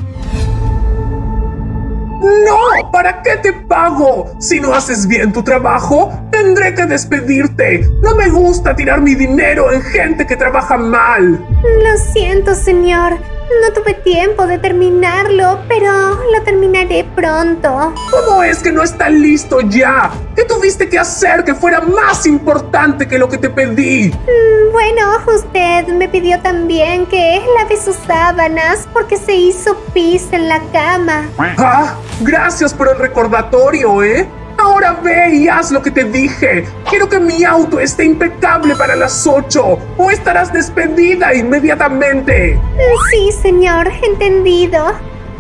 ¡No! ¿Para qué te pago? Si no haces bien tu trabajo, tendré que despedirte. No me gusta tirar mi dinero en gente que trabaja mal. Lo siento, señor. No tuve tiempo de terminarlo, pero lo terminaré pronto. ¿Cómo es que no está listo ya? ¿Qué tuviste que hacer que fuera más importante que lo que te pedí? Bueno, usted me pidió también que lave sus sábanas porque se hizo pis en la cama. Ah, gracias por el recordatorio, ¿eh? Ahora ve y haz lo que te dije. Quiero que mi auto esté impecable para las 8 o estarás despedida inmediatamente. Sí, señor, entendido.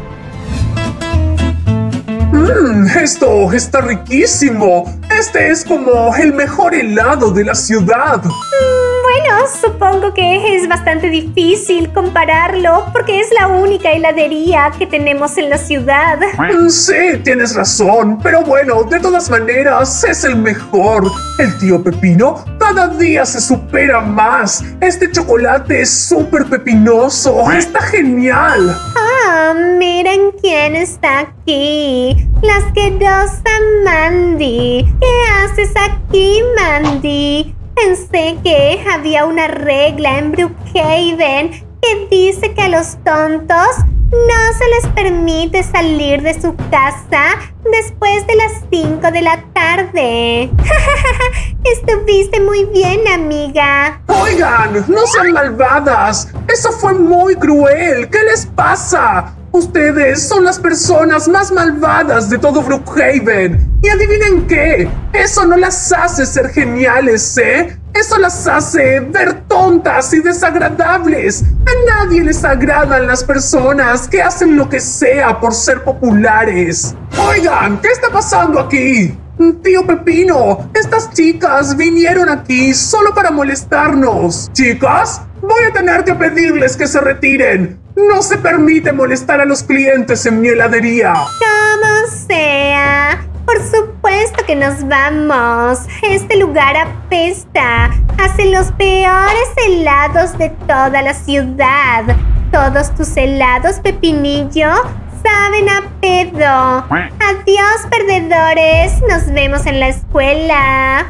Esto está riquísimo. Este es como el mejor helado de la ciudad. Bueno, supongo que es bastante difícil compararlo porque es la única heladería que tenemos en la ciudad. Sí, tienes razón, pero bueno, de todas maneras es el mejor. El tío Pepino cada día se supera más. Este chocolate es súper pepinoso. Está genial. Ah, miren quién está aquí. La asquerosa Mandy. ¿Qué haces aquí, Mandy? Pensé que había una regla en Brookhaven que dice que a los tontos no se les permite salir de su casa después de las 5 de la tarde. Estuviste muy bien, amiga. Oigan, no sean malvadas. Eso fue muy cruel. ¿Qué les pasa? Ustedes son las personas más malvadas de todo Brookhaven. Y adivinen qué, eso no las hace ser geniales, ¿eh? Eso las hace ver tontas y desagradables. A nadie les agradan las personas que hacen lo que sea por ser populares. Oigan, ¿qué está pasando aquí? Tío Pepino, estas chicas vinieron aquí solo para molestarnos. Chicas, voy a tener que pedirles que se retiren. No se permite molestar a los clientes en mi heladería. Como sea. Por supuesto que nos vamos. Este lugar apesta. Hace los peores helados de toda la ciudad. Todos tus helados, Pepinillo, saben a pedo. Adiós, perdedores. Nos vemos en la escuela.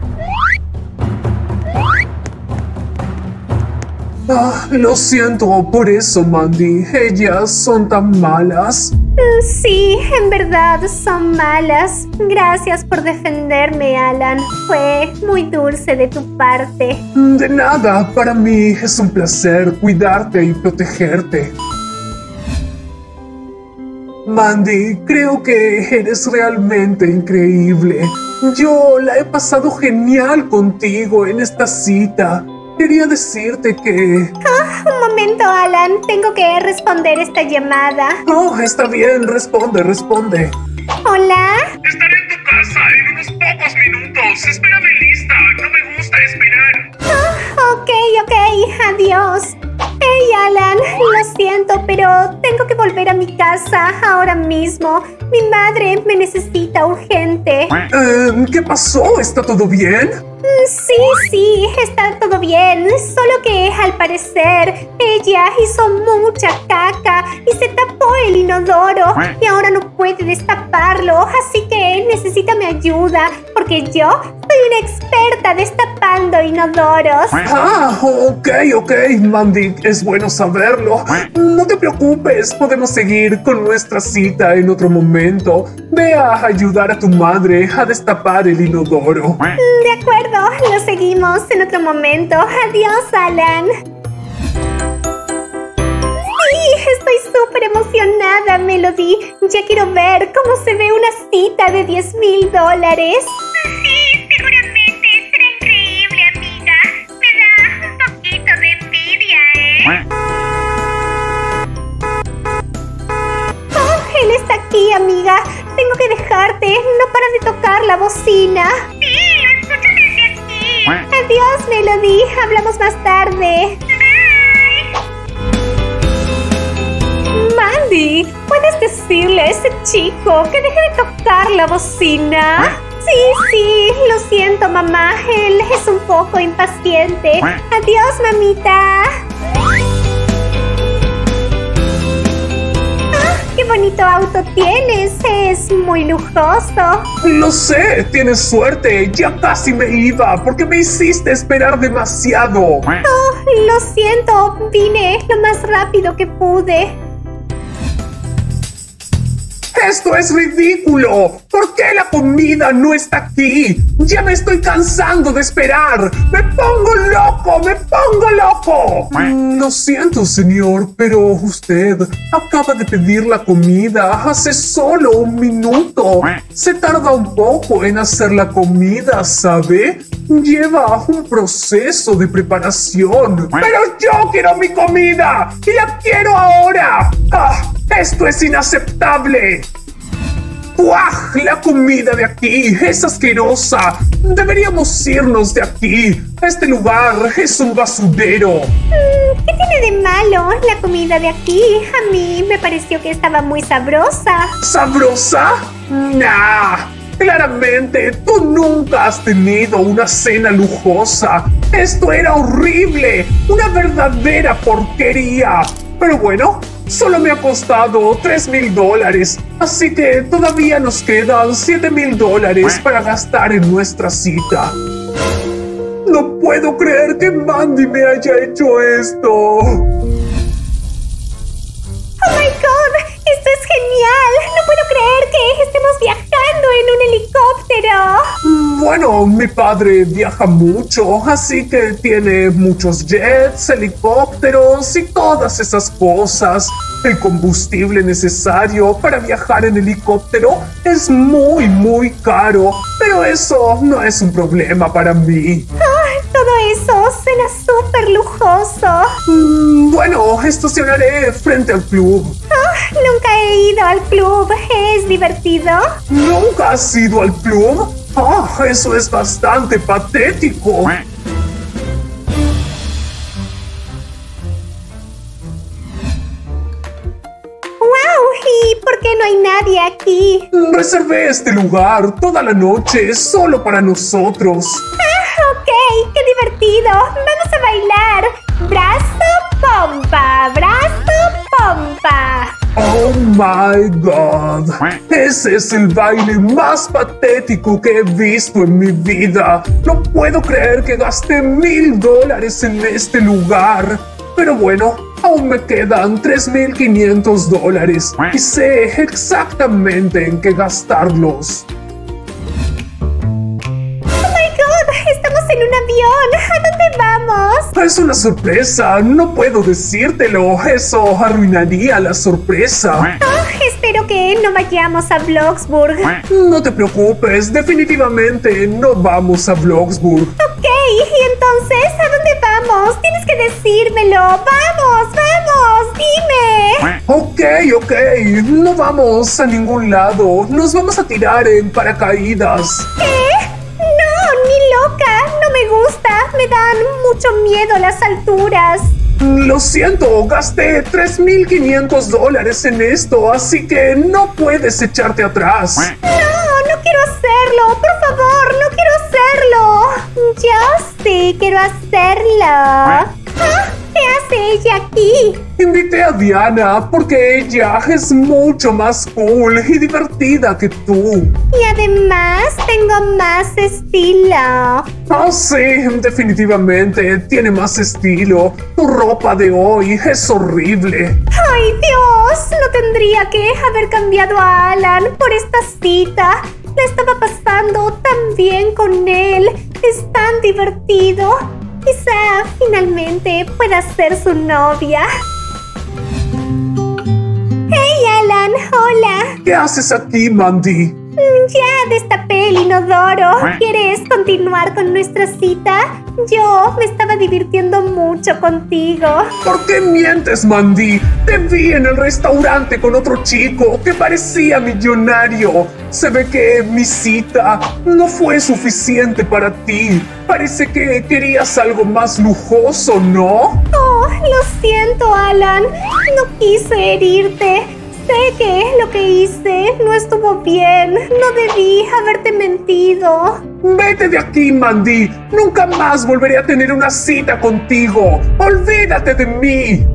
Lo siento por eso, Mandy. Ellas son tan malas. Sí, en verdad son malas. Gracias por defenderme, Alan. Fue muy dulce de tu parte. De nada, para mí es un placer cuidarte y protegerte. Mandy, creo que eres realmente increíble. Yo la he pasado genial contigo en esta cita. Quería decirte que... Un momento, Alan. Tengo que responder esta llamada. Oh, está bien. Responde. ¿Hola? Estaré en tu casa en unos pocos minutos. Espérame lista. No me gusta esperar. Ok. Adiós. Hey, Alan. Lo siento, pero tengo que volver a mi casa ahora mismo. Mi madre me necesita urgente. ¿Qué pasó? ¿Está todo bien? Sí, está todo bien. Solo que al parecer ella hizo mucha caca y se tapó el inodoro y ahora no puede destaparlo. Así que necesita mi ayuda porque yo soy una experta destapando inodoros. Ok, Mandy, es bueno saberlo. No te preocupes, podemos seguir con nuestra cita en otro momento. Ve a ayudar a tu madre a destapar el inodoro. De acuerdo, lo seguimos en otro momento. Adiós, Alan. Sí, estoy súper emocionada, Melody. Ya quiero ver cómo se ve una cita de $10,000. Sí, seguramente será increíble, amiga. Me da un poquito de envidia, ¿eh? Él está aquí, amiga. Tengo que dejarte. No para de tocar la bocina. Sí, lo escucho desde aquí. Adiós, Melody. Hablamos más tarde. Bye. Mandy, ¿puedes decirle a ese chico que deje de tocar la bocina? Sí, lo siento, mamá. Él es un poco impaciente. Adiós, mamita. ¡Qué bonito auto tienes! Es muy lujoso. Lo sé, tienes suerte. Ya casi me iba porque me hiciste esperar demasiado. Lo siento, vine lo más rápido que pude. ¡Esto es ridículo! ¿Por qué la comida no está aquí? ¡Ya me estoy cansando de esperar! ¡Me pongo loco! Lo siento, señor, pero usted acaba de pedir la comida hace solo un minuto. Se tarda un poco en hacer la comida, ¿sabe? Lleva un proceso de preparación. ¡Pero yo quiero mi comida! ¡Y la quiero ahora! ¡Esto es inaceptable! ¡Buah! La comida de aquí es asquerosa. Deberíamos irnos de aquí. Este lugar es un basurero. ¿Qué tiene de malo la comida de aquí? A mí me pareció que estaba muy sabrosa. ¿Sabrosa? Nah. Claramente, tú nunca has tenido una cena lujosa. Esto era horrible. Una verdadera porquería. Pero bueno, solo me ha costado $3,000, así que todavía nos quedan $7,000 para gastar en nuestra cita. No puedo creer que Mandy me haya hecho esto. ¡Oh, my God! ¡Esto es genial! ¡No puedo creer que estemos viajando en un helicóptero! Bueno, mi padre viaja mucho, así que tiene muchos jets, helicópteros y todas esas cosas. El combustible necesario para viajar en helicóptero es muy caro, pero eso no es un problema para mí. Todo eso suena súper lujoso. Bueno, estacionaré frente al club. Nunca he ido al club. ¿Es divertido? ¿Nunca has ido al club? Eso es bastante patético. ¡Wow! ¿Y por qué no hay nadie aquí? Reservé este lugar toda la noche solo para nosotros. Ok, qué divertido. Vamos a bailar. Brazo, pompa, brazo, pompa. Oh my God. Ese es el baile más patético que he visto en mi vida. No puedo creer que gasté $1,000 en este lugar. Pero bueno, aún me quedan $3,500 y sé exactamente en qué gastarlos. ¡Estamos en un avión! ¿A dónde vamos? Es una sorpresa, no puedo decírtelo. Eso arruinaría la sorpresa. Espero que no vayamos a Bloxburg. No te preocupes, definitivamente no vamos a Bloxburg. Ok, ¿y entonces a dónde vamos? Tienes que decírmelo. ¡Vamos, vamos! ¡Dime! Ok, no vamos a ningún lado. Nos vamos a tirar en paracaídas. ¿Qué? ¡No, ni loca! No me gusta. Me dan mucho miedo las alturas. Lo siento, gasté $3,500 en esto, así que no puedes echarte atrás. No quiero hacerlo. Por favor, no quiero hacerlo. Yo sí quiero hacerlo. ¿Qué hace ella aquí? Invité a Diana porque ella es mucho más cool y divertida que tú. Y además tengo más estilo. Sí, definitivamente tiene más estilo. Tu ropa de hoy es horrible. ¡Ay, Dios! No tendría que haber cambiado a Alan por esta cita. La estaba pasando tan bien con él. Es tan divertido. Quizá finalmente pueda ser su novia. ¡Hey, Alan! ¡Hola! ¿Qué haces aquí, Mandy? Ya destapé el inodoro. ¿Quieres continuar con nuestra cita? Yo me estaba divirtiendo mucho contigo. ¿Por qué mientes, Mandy? Te vi en el restaurante con otro chico que parecía millonario. Se ve que mi cita no fue suficiente para ti. Parece que querías algo más lujoso, ¿no? Oh, lo siento, Alan. No quise herirte. Sé que lo que hice no estuvo bien. No debí haberte mentido. Vete de aquí, Mandy. Nunca más volveré a tener una cita contigo. Olvídate de mí.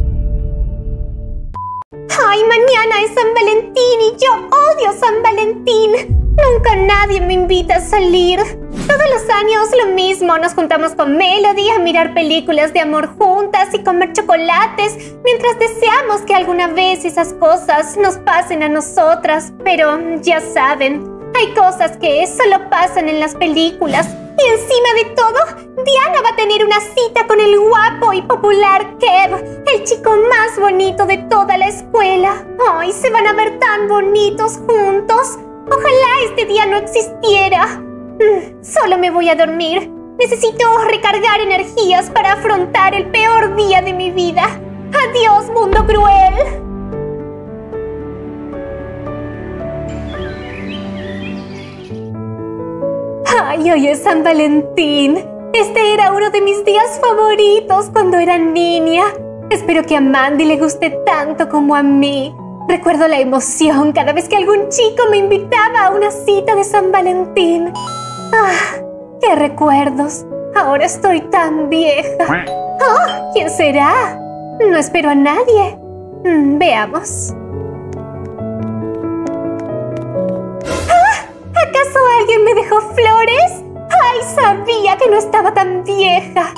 Ay, mañana es San Valentín y yo odio San Valentín. Nunca nadie me invita a salir. Todos los años lo mismo. Nos juntamos con Melody a mirar películas de amor juntas y comer chocolates mientras deseamos que alguna vez esas cosas nos pasen a nosotras. Pero ya saben, hay cosas que solo pasan en las películas. Y encima de todo, Diana va a tener una cita con el guapo y popular Kev, el chico más bonito de toda la escuela. ¡Ay, se van a ver tan bonitos juntos! Ojalá este día no existiera. Solo me voy a dormir. Necesito recargar energías para afrontar el peor día de mi vida. ¡Adiós, mundo cruel! ¡Ay, hoy es San Valentín! Este era uno de mis días favoritos cuando era niña. Espero que a Mandy le guste tanto como a mí. Recuerdo la emoción cada vez que algún chico me invitaba a una cita de San Valentín. ¡Ah! ¡Qué recuerdos! Ahora estoy tan vieja. ¡Oh! ¿Quién será? No espero a nadie. Veamos. ¿Acaso alguien me dejó flores? ¡Ay, sabía que no estaba tan vieja!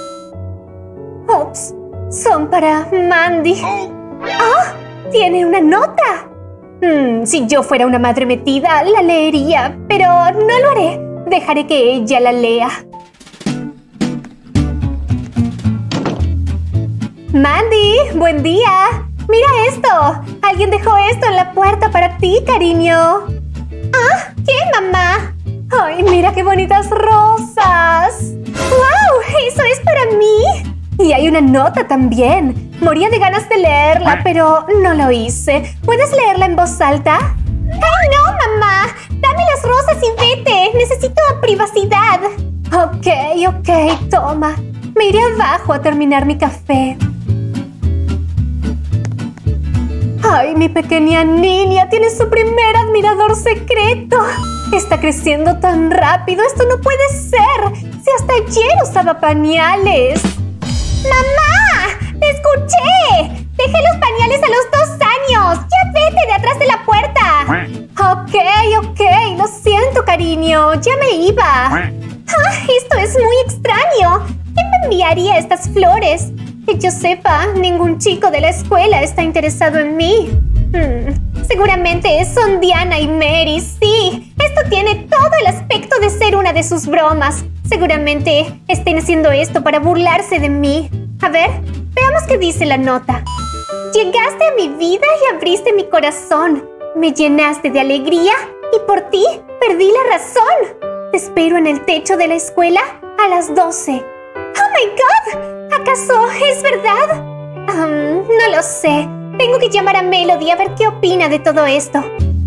Ups, son para Mandy. ¡Ah! ¡Tiene una nota! Si yo fuera una madre metida, la leería, pero no lo haré. Dejaré que ella la lea. Mandy, buen día. Mira esto. Alguien dejó esto en la puerta para ti, cariño. ¿Ah? ¿Qué, mamá? ¡Ay, mira qué bonitas rosas! ¡Wow! ¡Eso es para mí! Y hay una nota también. Moría de ganas de leerla, pero no lo hice. ¿Puedes leerla en voz alta? ¡Ay, no, mamá! ¡Dame las rosas y vete! ¡Necesito privacidad! Ok, toma. Me iré abajo a terminar mi café. ¡Ay, mi pequeña niña tiene su primer admirador secreto! Está creciendo tan rápido. ¡Esto no puede ser! ¡Si hasta ayer usaba pañales! ¡Mamá! ¡Te escuché! ¡Dejé los pañales a los 2 años! ¡Ya vete de atrás de la puerta! Ok. Lo siento, cariño. Ya me iba. Esto es muy extraño. ¿Quién me enviaría estas flores? Que yo sepa, ningún chico de la escuela está interesado en mí. Seguramente son Diana y Mary, sí. Esto tiene todo el aspecto de ser una de sus bromas. Seguramente estén haciendo esto para burlarse de mí. A ver, veamos qué dice la nota. Llegaste a mi vida y abriste mi corazón. Me llenaste de alegría y por ti perdí la razón. Te espero en el techo de la escuela a las 12. ¡Oh, my God! ¿Acaso es verdad? No lo sé. Tengo que llamar a Melody a ver qué opina de todo esto.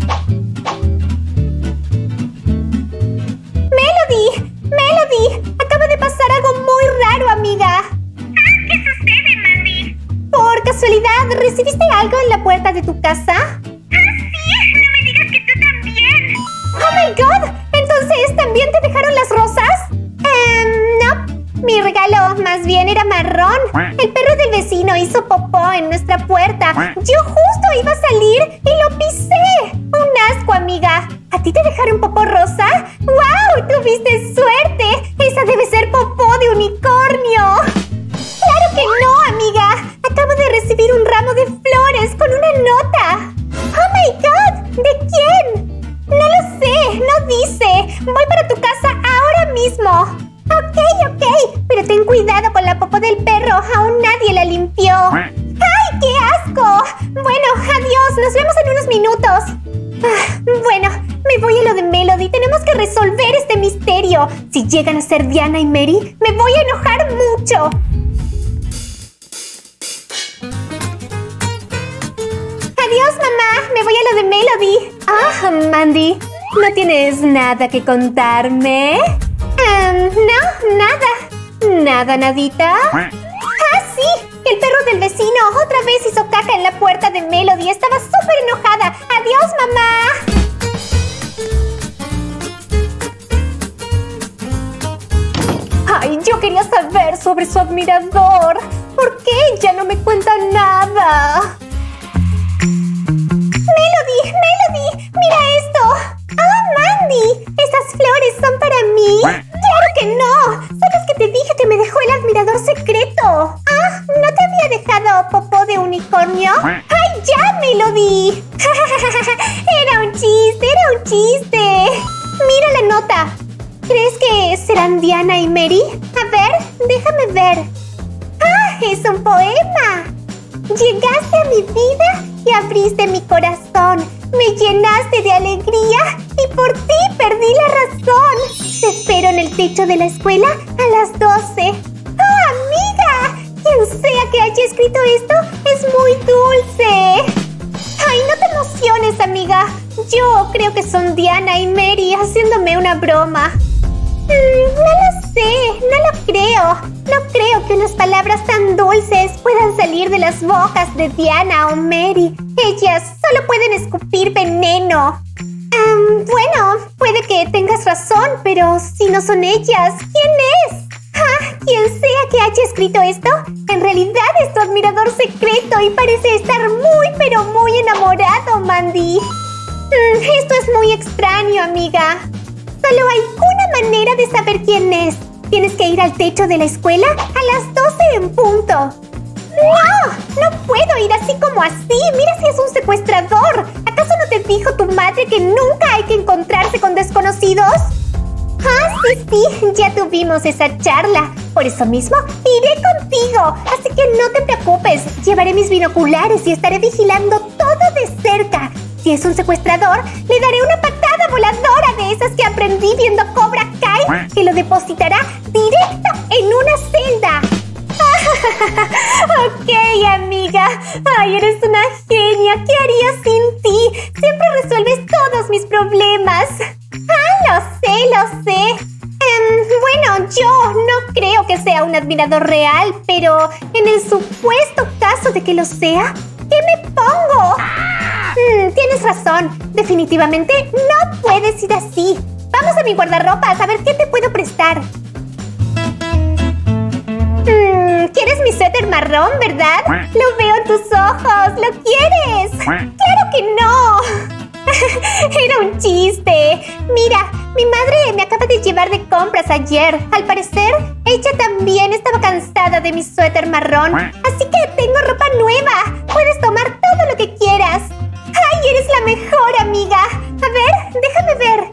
¡Melody! Acaba de pasar algo muy raro, amiga. ¿Qué sucede, Mandy? ¿Por casualidad recibiste algo en la puerta de tu casa? Sí, no me digas que tú también. ¡Oh, my God! ¿Entonces también te dejaron las rosas? No. Mi regalo más bien era marrón. El perro del vecino hizo popó en nuestra puerta. Yo justo iba a salir y lo pisé. Un asco, amiga. ¿A ti te dejaron popó rosa? ¡Wow! ¡Tuviste suerte! ¡Esa debe ser popó de unicornio! ¡Claro que no, amiga! Acabo de recibir un ramo de flores con una nota. ¡Oh, my God! ¿De quién? No lo sé, no dice. Voy para tu casa ahora mismo. Ok, pero ten cuidado con la popó del perro. Aún nadie la limpió. ¡Ay, qué asco! Bueno, adiós. Nos vemos en unos minutos. Bueno, me voy a lo de Melody. Tenemos que resolver este misterio. Si llegan a ser Diana y Mary, me voy a enojar mucho. Adiós, mamá. Me voy a lo de Melody. Mandy, ¿no tienes nada que contarme? No, nada. ¿Nada, nadita? Sí. El perro del vecino otra vez hizo caca en la puerta de Melody. Estaba súper enojada. Adiós, mamá. Ay, yo quería saber sobre su admirador. ¿Por qué ella no me cuenta nada? Melody, mira esto. Mandy, ¿esas flores son para mí? ¡Claro que no! ¿Sabes que te dije que me dejó el admirador secreto? ¿No te había dejado popó de unicornio? ¡Ay, ya, Melody! Era un chiste. Mira la nota. ¿Crees que serán Diana y Mary? A ver, déjame ver. Es un poema. Llegaste a mi vida y abriste mi corazón. Me llenaste de alegría y por ti perdí la razón. Te espero en el techo de la escuela a las 12. ¡Oh, amiga! Quien sea que haya escrito esto es muy dulce. ¡Ay, no te emociones, amiga! Yo creo que son Diana y Mary haciéndome una broma. No lo sé, no lo creo. No creo que unas palabras tan dulces puedan salir de las bocas de Diana o Mary. Ellas solo pueden escupir veneno. Bueno, puede que tengas razón, pero si no son ellas, ¿quién es? quien sea que haya escrito esto, en realidad es tu admirador secreto y parece estar muy, pero muy enamorado, Mandy. Esto es muy extraño, amiga. Solo hay una manera de saber quién es. Tienes que ir al techo de la escuela a las 12 en punto. ¡No! ¡No puedo ir así como así! ¡Mira si es un secuestrador! ¿Acaso no te dijo tu madre que nunca hay que encontrarse con desconocidos? ¡Ah, sí! Ya tuvimos esa charla. Por eso mismo, iré contigo. Así que no te preocupes. Llevaré mis binoculares y estaré vigilando todo de cerca. Si es un secuestrador, le daré una patada voladora de esas que aprendí viendo Cobra Kai, que lo depositará directo en una celda. Ok, amiga. Ay, eres una genia. ¿Qué haría sin ti? Siempre resuelves todos mis problemas. Ah, lo sé. Bueno, yo no creo que sea un admirador real, pero en el supuesto caso de que lo sea, ¿qué me pongo? Tienes razón. Definitivamente no puedes ir así. Vamos a mi guardarropas a ver qué te puedo prestar. ¿Quieres mi suéter marrón, verdad? Lo veo en tus ojos. ¿Lo quieres? ¡Claro que no! Era un chiste. Mira, mi madre me acaba de llevar de compras ayer. Al parecer, ella también estaba cansada de mi suéter marrón. Así que tengo ropa nueva. Puedes tomar todo lo que quieras. ¡Ay, eres la mejor, amiga! A ver, déjame ver.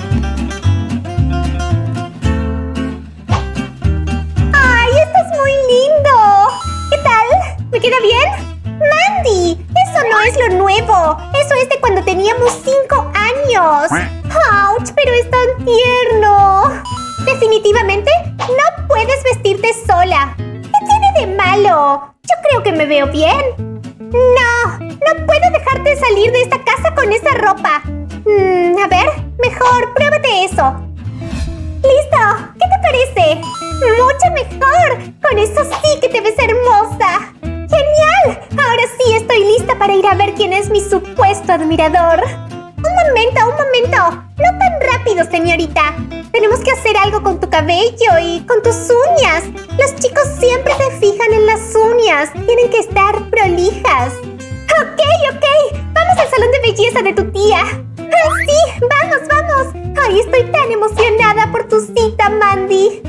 ¡Ay, esto es muy lindo! ¿Qué tal? ¿Me queda bien? ¡Mandy! Eso no es lo nuevo. Eso es de cuando teníamos 5 años. ¡Ouch! Pero es tan tierno. Definitivamente no puedes vestirte sola. ¿Qué tiene de malo? Yo creo que me veo bien. No puedo dejarte salir de esta casa con esa ropa. A ver, mejor pruébate eso. ¡Listo! ¿Qué te parece? ¡Mucho mejor! Con eso sí que te ves hermosa. ¡Genial! Ahora sí estoy lista para ir a ver quién es mi supuesto admirador. Un momento. No tan rápido, señorita. Tenemos que hacer algo con tu cabello y con tus uñas. Los chicos siempre se fijan en las uñas. Tienen que estar prolijas. Ok. Vamos al salón de belleza de tu tía. ¡Ah, sí! ¡Vamos! ¡Ay, estoy tan emocionada por tu cita, Mandy!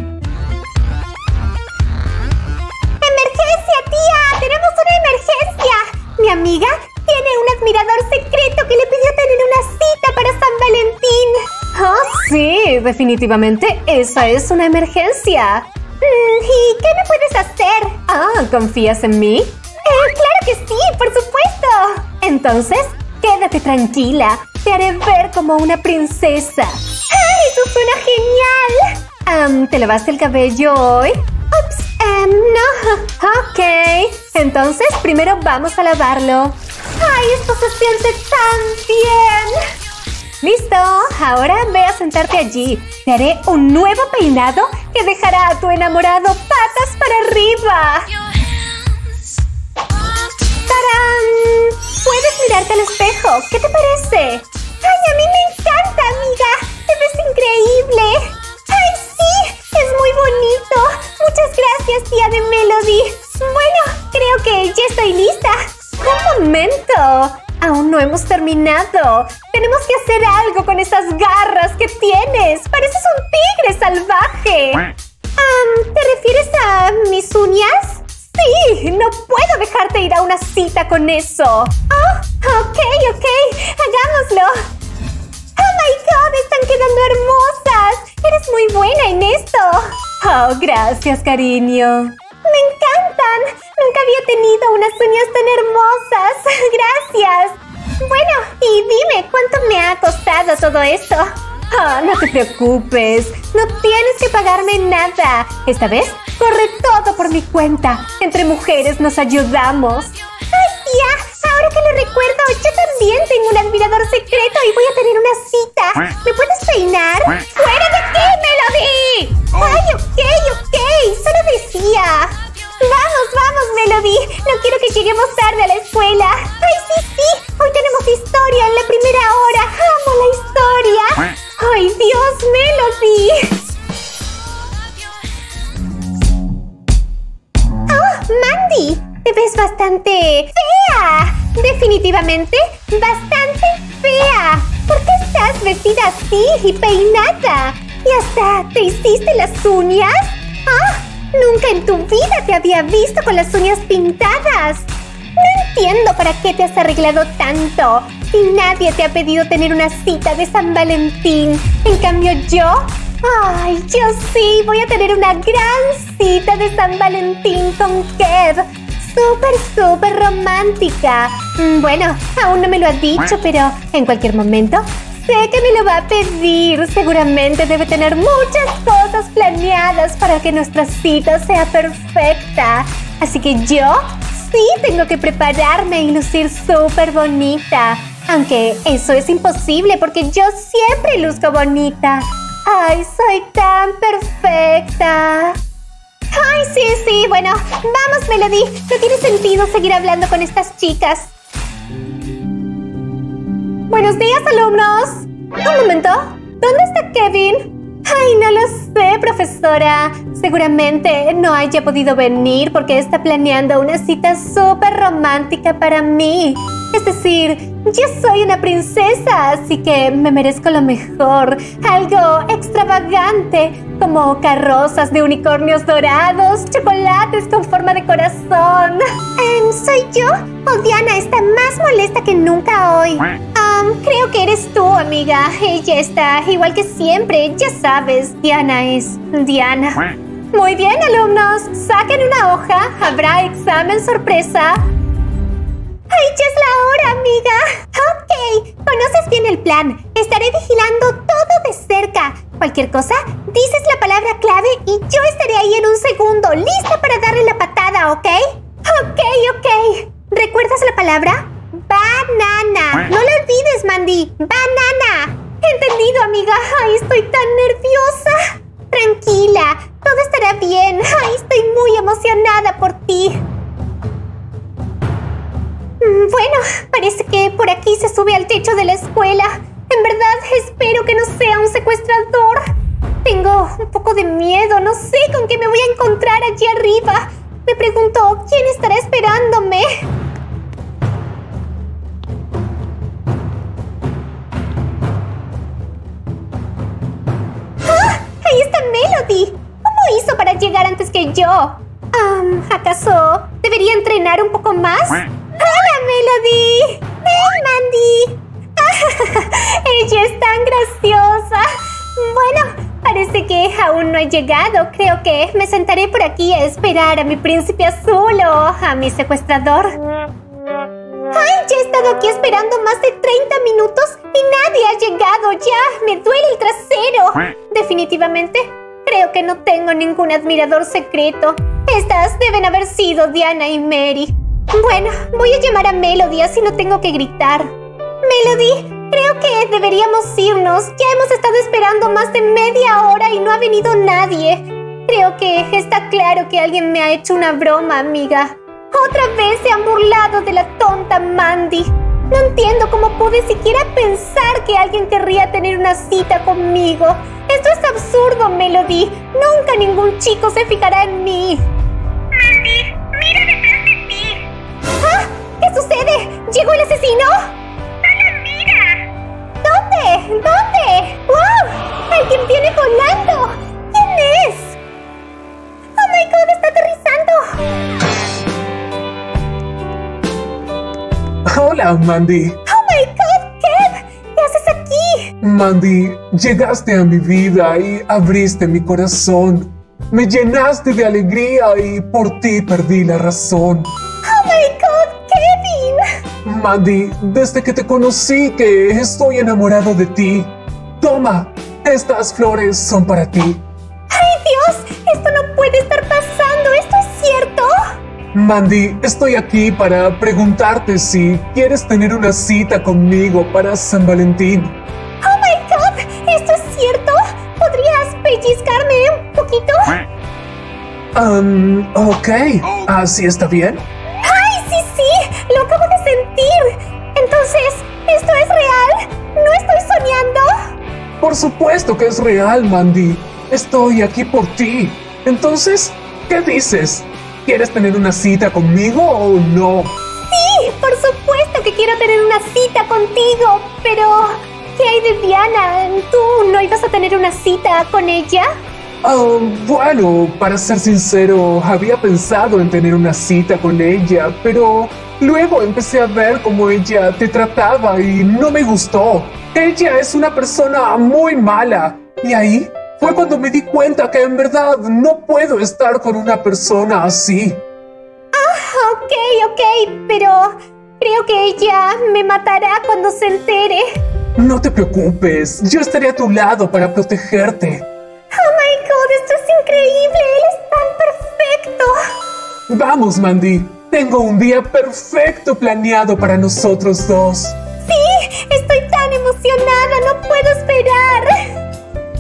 ¡Emergencia, tía! ¡Tenemos una emergencia! Mi amiga tiene un admirador secreto que le pidió tener una cita para San Valentín. Oh, sí, definitivamente esa es una emergencia. ¿Y qué me puedes hacer? Ah, ¿confías en mí? ¡Claro que sí! ¡Por supuesto! Entonces, quédate tranquila. Te haré ver como una princesa. ¡Ay, eso suena genial! ¿Te lavaste el cabello hoy? Ups, no. Ok, entonces primero vamos a lavarlo. ¡Ay, esto se siente tan bien! ¡Listo! Ahora ve a sentarte allí. Te haré un nuevo peinado que dejará a tu enamorado patas para arriba. ¡Tarán! Puedes mirarte al espejo. ¿Qué te parece? ¡Ay, a mí me encanta, amiga! ¡Te ves increíble! ¡Ay, sí! ¡Es muy bonito! Muchas gracias, tía de Melody. Bueno, creo que ya estoy lista. ¡Un momento! Aún no hemos terminado. Tenemos que hacer algo con esas garras que tienes. Pareces un tigre salvaje. ¿Te refieres a mis uñas? Sí, no puedo dejarte ir a una cita con eso. Oh, ok. Hagámoslo. ¡Oh, my God! ¡Están quedando hermosas! ¡Eres muy buena en esto! Oh, gracias, cariño. ¡Me encantan! Nunca había tenido unas uñas tan hermosas. ¡Gracias! Bueno, y dime, ¿cuánto me ha costado todo esto? No te preocupes. No tienes que pagarme nada. Esta vez, corre todo por mi cuenta. Entre mujeres nos ayudamos. ¡Ay, tía! Ahora que lo recuerdo, yo también tengo un admirador secreto y voy a tener una cita. ¿Me puedes peinar? ¡Fuera de aquí, Melody! ¡Ay, ok! Solo decía. Vamos, Melody. No quiero que lleguemos tarde a la escuela. ¡Ay, sí! Hoy tenemos historia en la primera hora. ¡Amo la historia! ¡Ay, Dios, Melody! sinceramente, bastante fea. ¿Por qué estás vestida así y peinada? ¿Y hasta te hiciste las uñas? ¡Ah! Nunca en tu vida te había visto con las uñas pintadas. No entiendo para qué te has arreglado tanto. Si nadie te ha pedido tener una cita de San Valentín. En cambio yo... ¡Ay, yo sí! Voy a tener una gran cita de San Valentín con Kev. Súper romántica. Bueno, aún no me lo ha dicho, pero en cualquier momento sé que me lo va a pedir. Seguramente debe tener muchas cosas planeadas para que nuestra cita sea perfecta. Así que yo sí tengo que prepararme y lucir súper bonita. Aunque eso es imposible porque yo siempre luzco bonita. ¡Ay, soy tan perfecta! ¡Ay, sí! Bueno, vamos, Melody. No tiene sentido seguir hablando con estas chicas. Buenos días, alumnos. Un momento. ¿Dónde está Kevin? Ay, no lo sé, profesora. Seguramente no haya podido venir porque está planeando una cita súper romántica para mí. Es decir, yo soy una princesa, así que me merezco lo mejor. Algo extravagante, como carrozas de unicornios dorados, chocolates con forma de corazón. ¿Soy yo? ¿O Diana está más molesta que nunca hoy? Creo que eres tú, amiga. Ella está igual que siempre. Ya sabes, Diana es Diana. Muy bien, alumnos. Saquen una hoja. Habrá examen sorpresa. ¡Ay, ya es la hora, amiga! Ok, conoces bien el plan. Estaré vigilando todo de cerca. Cualquier cosa, dices la palabra clave y yo estaré ahí en un segundo, lista para darle la patada, ¿ok? Ok. ¿Recuerdas la palabra? Banana. No la olvides, Mandy. Banana. Entendido, amiga. Ay, estoy tan nerviosa. Tranquila, todo estará bien. Ay, estoy muy emocionada por ti. Bueno, parece que por aquí se sube al techo de la escuela. En verdad, espero que no sea un secuestrador. Tengo un poco de miedo. No sé con qué me voy a encontrar allí arriba. Me pregunto, ¿quién estará esperándome? ¡Ah! ¡Ahí está Melody! ¿Cómo hizo para llegar antes que yo? ¿Acaso debería entrenar un poco más? ¡Hola, Melody! ¡Hey, Mandy! ¡Ella es tan graciosa! Bueno, parece que aún no ha llegado. Creo que me sentaré por aquí a esperar a mi príncipe azul o a mi secuestrador. ¡Ay! Ya he estado aquí esperando más de 30 minutos y nadie ha llegado ya. ¡Me duele el trasero! Definitivamente, creo que no tengo ningún admirador secreto. Estas deben haber sido Diana y Mary. Bueno, voy a llamar a Melody, así no tengo que gritar. Melody, creo que deberíamos irnos. Ya hemos estado esperando más de media hora y no ha venido nadie. Creo que está claro que alguien me ha hecho una broma, amiga. Otra vez se han burlado de la tonta Mandy. No entiendo cómo pude siquiera pensar que alguien querría tener una cita conmigo. Esto es absurdo, Melody. Nunca ningún chico se fijará en mí. Mandy, mira detrás de ti. ¿Ah? ¿Qué sucede? ¿Llegó el asesino? ¡Solo mira! ¿Dónde? ¡Wow! ¡Alguien viene volando! ¿Quién es? ¡Oh, my God! ¡Está aterrizando! Hola, Mandy. ¡Oh, my God! Kev, ¿qué haces aquí? Mandy, llegaste a mi vida y abriste mi corazón. Me llenaste de alegría y por ti perdí la razón. ¡Oh, my God! ¡Kevin! Mandy, desde que te conocí que estoy enamorado de ti. Toma, estas flores son para ti. ¡Ay, Dios! ¡Esto no puede estar pasando! ¿Esto es cierto? Mandy, estoy aquí para preguntarte si quieres tener una cita conmigo para San Valentín. ¡Oh, my God! ¿Esto es cierto? ¿Podrías pellizcarme un poquito? Ok. ¿Así está bien? ¡Ay, sí! ¡Lo acabo de sentir! Entonces, ¿esto es real? ¿No estoy soñando? Por supuesto que es real, Mandy. Estoy aquí por ti. Entonces, ¿qué dices? ¿Quieres tener una cita conmigo o no? ¡Sí! ¡Por supuesto que porque quiero tener una cita contigo, pero ¿qué hay de Diana? ¿Tú no ibas a tener una cita con ella? Bueno, para ser sincero, había pensado en tener una cita con ella, pero luego empecé a ver cómo ella te trataba y no me gustó. Ella es una persona muy mala. Y ahí fue cuando me di cuenta que en verdad no puedo estar con una persona así. Ok, pero creo que ella me matará cuando se entere. No te preocupes, yo estaré a tu lado para protegerte. Oh my God, esto es increíble, él es tan perfecto. Vamos, Mandy, tengo un día perfecto planeado para nosotros dos. Sí, estoy tan emocionada, no puedo esperar.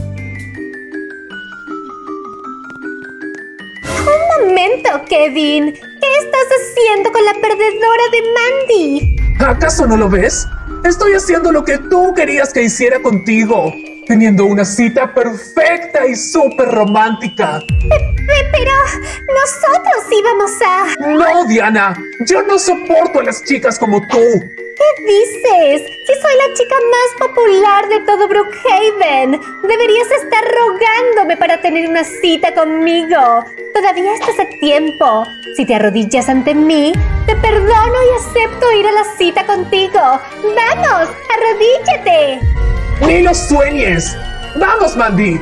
Un momento, Kevin. ¿Qué estás haciendo con la perdedora de Mandy? ¿Acaso no lo ves? Estoy haciendo lo que tú querías que hiciera contigo, teniendo una cita perfecta y súper romántica. Pero nosotros íbamos a... No, Diana, yo no soporto a las chicas como tú. ¿Qué dices? Si soy la chica más popular de todo Brookhaven. Deberías estar rogándome para tener una cita conmigo. Todavía estás a tiempo. Si te arrodillas ante mí, te perdono y acepto ir a la cita contigo. ¡Vamos! ¡Arrodíllate! ¡Ni lo sueñes! ¡Vamos, Mandy!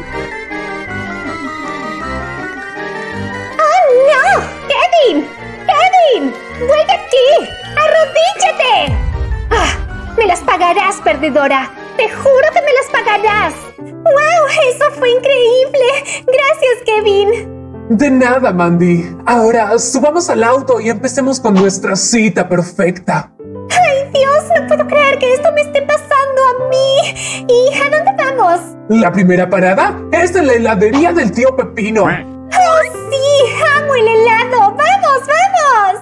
¡Oh, no! ¡Kevin! ¡Kevin! ¡Vuelve aquí! ¡Arrodíllate! ¡Ah! ¡Me las pagarás, perdedora! ¡Te juro que me las pagarás! ¡Wow! ¡Eso fue increíble! ¡Gracias, Kevin! De nada, Mandy. Ahora subamos al auto y empecemos con nuestra cita perfecta. ¡Ay, Dios! No puedo creer que esto me esté pasando a mí. ¿Y a dónde vamos? La primera parada es en la heladería del tío Pepino. ¡Oh, sí! ¡Amo el helado! ¡Vamos, vamos!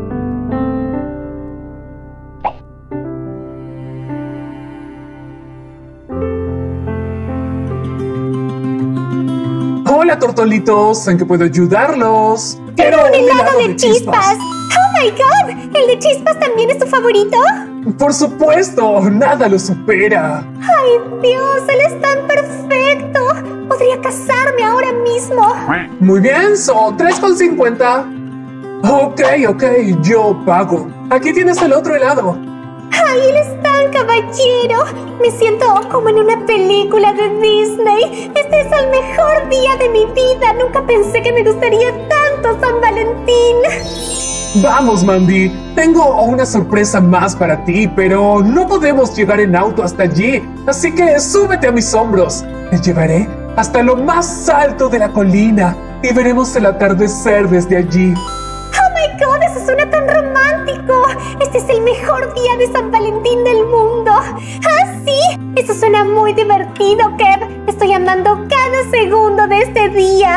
Hola, tortolitos. ¿En qué puedo ayudarlos? ¡Quiero un helado de chispas! ¡Oh, my God! ¿El de chispas también es tu favorito? Por supuesto, nada lo supera. ¡Ay, Dios! ¡Él es tan perfecto! ¡Podría casarme ahora mismo! Muy bien, son 3,50. Ok, yo pago. Aquí tienes el otro helado. ¡Ay, él es tan caballero! Me siento como en una película de Disney. Este es el mejor día de mi vida. Nunca pensé que me gustaría tanto San Valentín. Vamos, Mandy. Tengo una sorpresa más para ti, pero no podemos llegar en auto hasta allí. Así que súbete a mis hombros. Te llevaré hasta lo más alto de la colina y veremos el atardecer desde allí. ¡Oh, my God! ¡Eso suena tan romántico! ¡Este es el mejor día de San Valentín del mundo! ¡Ah, sí! Eso suena muy divertido, Kev. Estoy amando cada segundo de este día.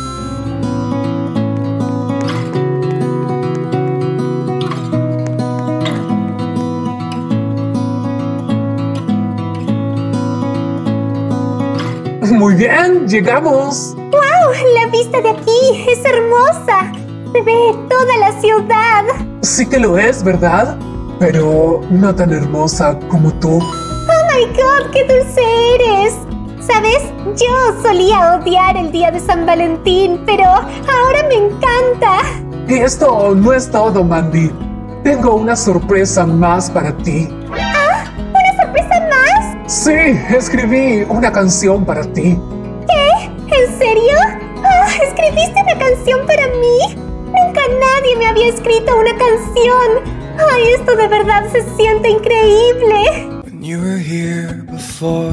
Muy bien, llegamos. ¡Wow! La vista de aquí es hermosa. Se ve toda la ciudad. Sí que lo es, ¿verdad? Pero no tan hermosa como tú. ¡Oh, my God! ¡Qué dulce eres! ¿Sabes? Yo solía odiar el día de San Valentín, pero ahora me encanta. Y esto no es todo, Mandy. Tengo una sorpresa más para ti. ¿Ah? ¿Una sorpresa más? Sí, escribí una canción para ti. ¿Qué? ¿En serio? Ah, ¿escribiste una canción para mí? Nunca nadie me había escrito una canción. ¡Ay, esto de verdad se siente increíble! When you were here before,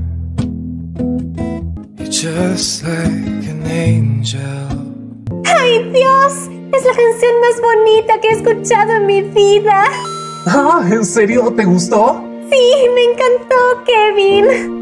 you're just like an angel. ¡Ay, Dios! Es la canción más bonita que he escuchado en mi vida. Ah, ¿en serio te gustó? Sí, me encantó, Kevin.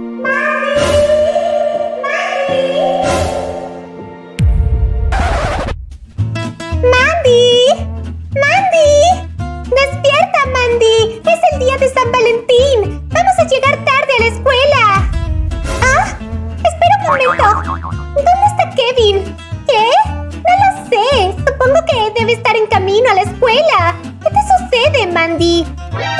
¡Mandy! ¡Mandy! ¡Despierta, Mandy! ¡Es el día de San Valentín! ¡Vamos a llegar tarde a la escuela! ¡Ah! ¡Espera un momento! ¿Dónde está Kevin? ¿Qué? No lo sé. Supongo que debe estar en camino a la escuela. ¿Qué te sucede, Mandy?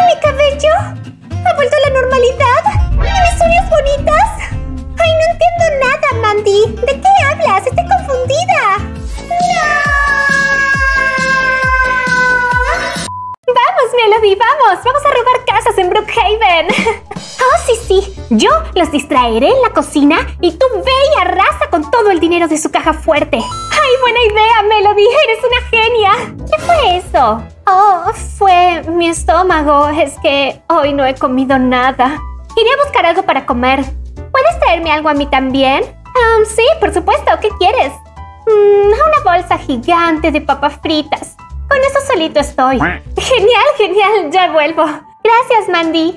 ven. Oh, sí. Yo los distraeré en la cocina y tú ve y arrasa con todo el dinero de su caja fuerte. ¡Ay, buena idea, Melody! ¡Eres una genia! ¿Qué fue eso? Oh, fue mi estómago. Es que hoy no he comido nada. Iré a buscar algo para comer. ¿Puedes traerme algo a mí también? Sí, por supuesto. ¿Qué quieres? Una bolsa gigante de papas fritas. Con eso solito estoy. Genial. Ya vuelvo. Gracias, Mandy.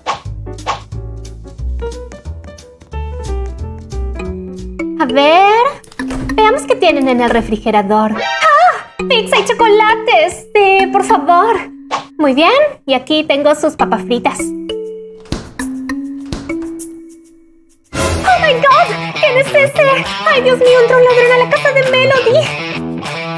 A ver... Veamos qué tienen en el refrigerador. ¡Ah! ¡Pizza y chocolates! Sí, por favor. Muy bien. Y aquí tengo sus papas fritas. ¡Oh, my God! ¿Quién es ese? ¡Ay, Dios mío! Entró un ladrón a la casa de Melody.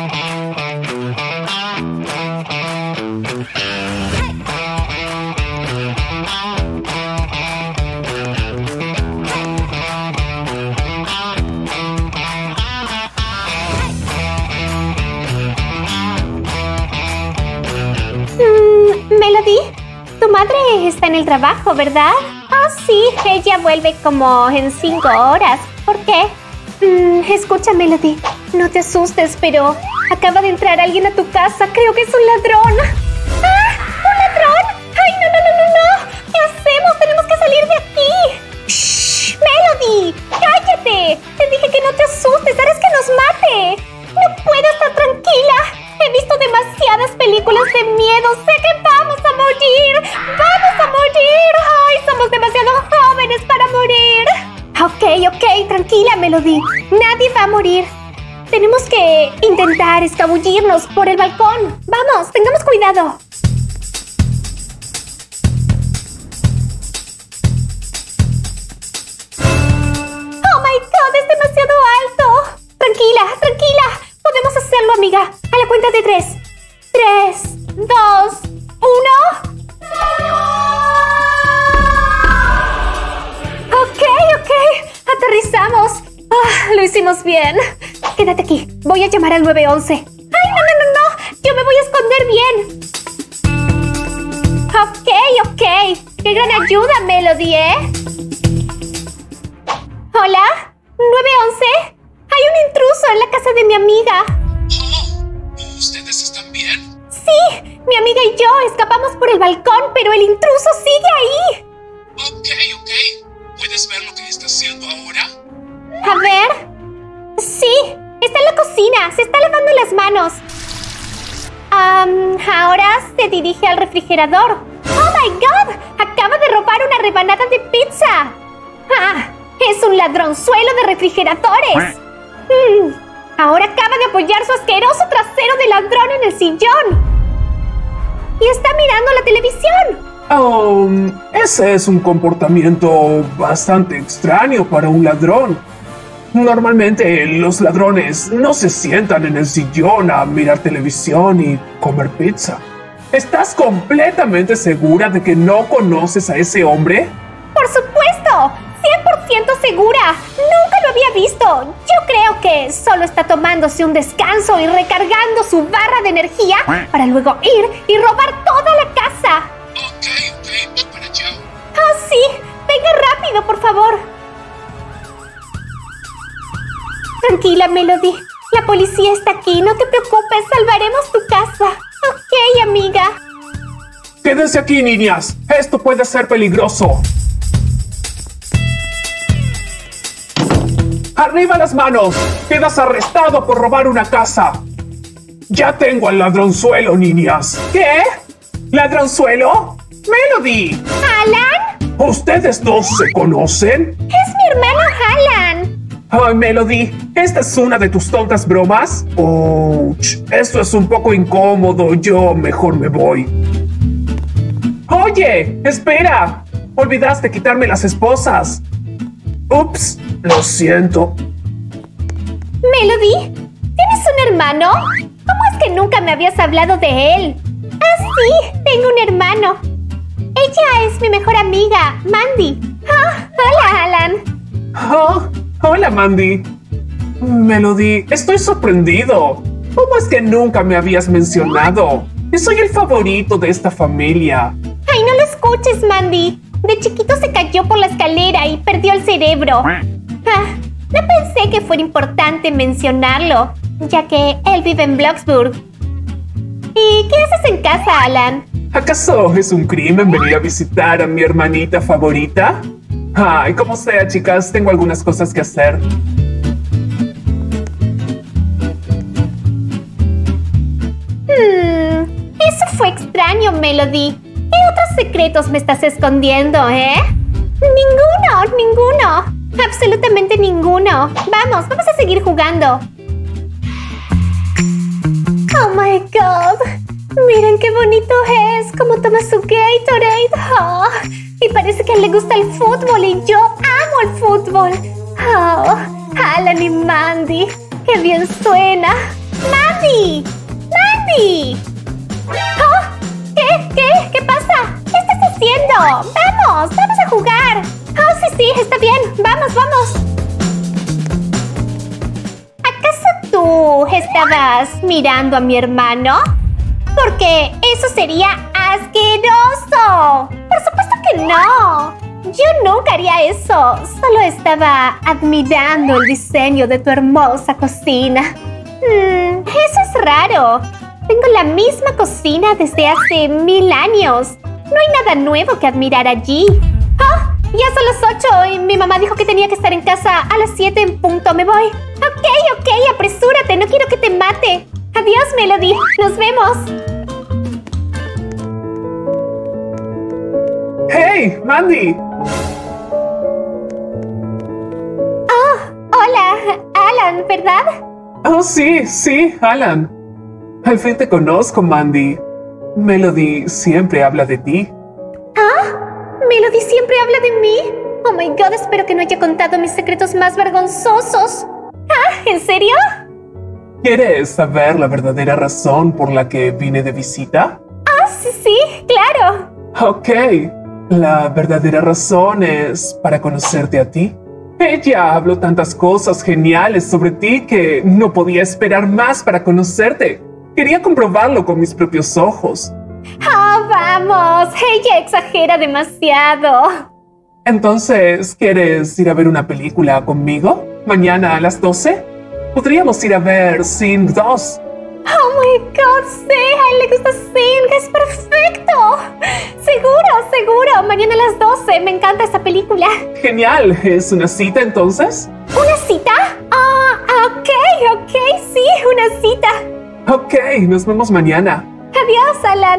Melody, tu madre está en el trabajo, ¿verdad? Oh, sí, ella vuelve como en 5 horas. ¿Por qué? Escucha, Melody, no te asustes, pero acaba de entrar alguien a tu casa. Creo que es un ladrón. ¡Ah! ¿Un ladrón? ¡Ay, no! ¿Qué hacemos? ¡Tenemos que salir de aquí! ¡Shh! ¡Melody! ¡Cállate! Te dije que no te asustes. ¡Harás que nos mate! ¡No puedo estar tranquila! He visto demasiadas películas de miedo. Sé que vamos a morir. ¡Vamos a morir! ¡Ay, somos demasiado jóvenes para morir! Ok, tranquila, Melody. Nadie va a morir. Tenemos que intentar escabullirnos por el balcón. Vamos, tengamos cuidado. ¡Oh, my God! ¡Es demasiado alto! Tranquila. Podemos hacerlo, amiga. A la cuenta de 3. 3, 2, 1. Ok. Aterrizamos. Lo hicimos bien. Quédate aquí. Voy a llamar al 911. ¡Ay, no! Yo me voy a esconder bien. Ok. ¡Qué gran ayuda, Melody, ¿eh? ¿Hola? ¿911? ¡Hay un intruso en la casa de mi amiga! Oh, ¿ustedes están bien? Sí, mi amiga y yo escapamos por el balcón, pero el intruso sigue ahí. Ok. ¿Puedes ver lo que está haciendo ahora? A ver... Sí, está en la cocina, se está lavando las manos. Ahora se dirige al refrigerador. ¡Oh, my God! Acaba de robar una rebanada de pizza. Es un ladronzuelo de refrigeradores. Ahora acaba de apoyar su asqueroso trasero de ladrón en el sillón. Y está mirando la televisión. Ese es un comportamiento bastante extraño para un ladrón. Normalmente los ladrones no se sientan en el sillón a mirar televisión y comer pizza. ¿Estás completamente segura de que no conoces a ese hombre? ¡Por supuesto! 100% segura. Nunca lo había visto. Yo creo que solo está tomándose un descanso y recargando su barra de energía para luego ir y robar toda la casa. Ok, voy para allá. Oh, sí. Venga rápido, por favor. Tranquila, Melody. La policía está aquí. No te preocupes. Salvaremos tu casa. Ok, amiga. Quédense aquí, niñas. Esto puede ser peligroso. ¡Arriba las manos! ¡Quedas arrestado por robar una casa! ¡Ya tengo al ladronzuelo, niñas! ¿Qué? ¿Ladronzuelo? ¡Melody! ¿Alan? ¿Ustedes dos se conocen? Es mi hermano Alan. Ay, Melody, ¿esta es una de tus tontas bromas? ¡Ouch! Esto es un poco incómodo. Yo mejor me voy. ¡Oye! ¡Espera! Olvidaste quitarme las esposas. Ups, lo siento. Melody, ¿tienes un hermano? ¿Cómo es que nunca me habías hablado de él? Ah, sí, tengo un hermano. Ella es mi mejor amiga, Mandy. Hola, Alan. Hola, Mandy. Melody, estoy sorprendido. ¿Cómo es que nunca me habías mencionado? Soy el favorito de esta familia. Ay, no lo escuches, Mandy. De chiquito se cayó por la escalera y perdió el cerebro. No pensé que fuera importante mencionarlo, ya que él vive en Bloxburg. ¿Y qué haces en casa, Alan? ¿Acaso es un crimen venir a visitar a mi hermanita favorita? Ay, como sea, chicas, tengo algunas cosas que hacer. Eso fue extraño, Melody. ¿Qué otros secretos me estás escondiendo, Ninguno. Absolutamente ninguno. Vamos a seguir jugando. Oh my God. Miren qué bonito es. Cómo toma su Gatorade. Oh, y parece que a él le gusta el fútbol y yo amo el fútbol. Oh, Alan y Mandy. Qué bien suena. ¡Mandy! ¿Oh? ¿Qué pasa? ¿Qué estás haciendo? Vamos a jugar. Oh, sí, está bien. Vamos. ¿Acaso tú estabas mirando a mi hermano? Porque eso sería asqueroso. Por supuesto que no. Yo nunca haría eso. Solo estaba admirando el diseño de tu hermosa cocina. Eso es raro. Tengo la misma cocina desde hace 1000 años. No hay nada nuevo que admirar allí. ¡Oh! Ya son las 8 y mi mamá dijo que tenía que estar en casa a las 7 en punto. Me voy. Ok, apresúrate. No quiero que te mate. Adiós, Melody. Nos vemos. ¡Hey, Mandy! Oh, hola, Alan, ¿verdad? Oh, sí, Alan. Al fin te conozco, Mandy. Melody siempre habla de ti. ¿Melody siempre habla de mí? Oh my God, espero que no haya contado mis secretos más vergonzosos. ¿En serio? ¿Quieres saber la verdadera razón por la que vine de visita? Sí, claro. Ok, la verdadera razón es para conocerte a ti. Ella habló tantas cosas geniales sobre ti que no podía esperar más para conocerte. Quería comprobarlo con mis propios ojos. Vamos, ella exagera demasiado. Entonces, ¿quieres ir a ver una película conmigo? ¿Mañana a las 12? Podríamos ir a ver Sing 2. Oh my God, sí, a él le gusta Sing, es perfecto. Seguro, mañana a las 12, me encanta esta película. Genial, ¿es una cita entonces? ¿Una cita? Ok, sí, una cita. Ok, nos vemos mañana. Adiós, Alan.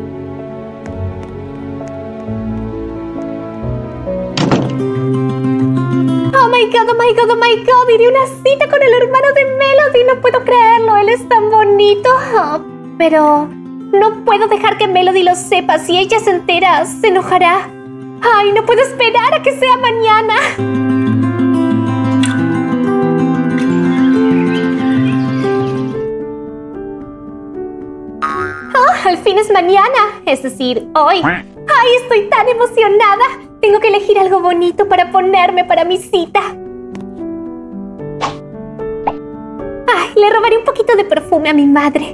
Oh my God, iré a una cita con el hermano de Melody, no puedo creerlo, él es tan bonito. Pero no puedo dejar que Melody lo sepa, si ella se entera, se enojará. Ay, no puedo esperar a que sea mañana. Al fin es mañana, es decir, hoy. Ay, estoy tan emocionada. Tengo que elegir algo bonito para ponerme para mi cita. Ay, le robaré un poquito de perfume a mi madre.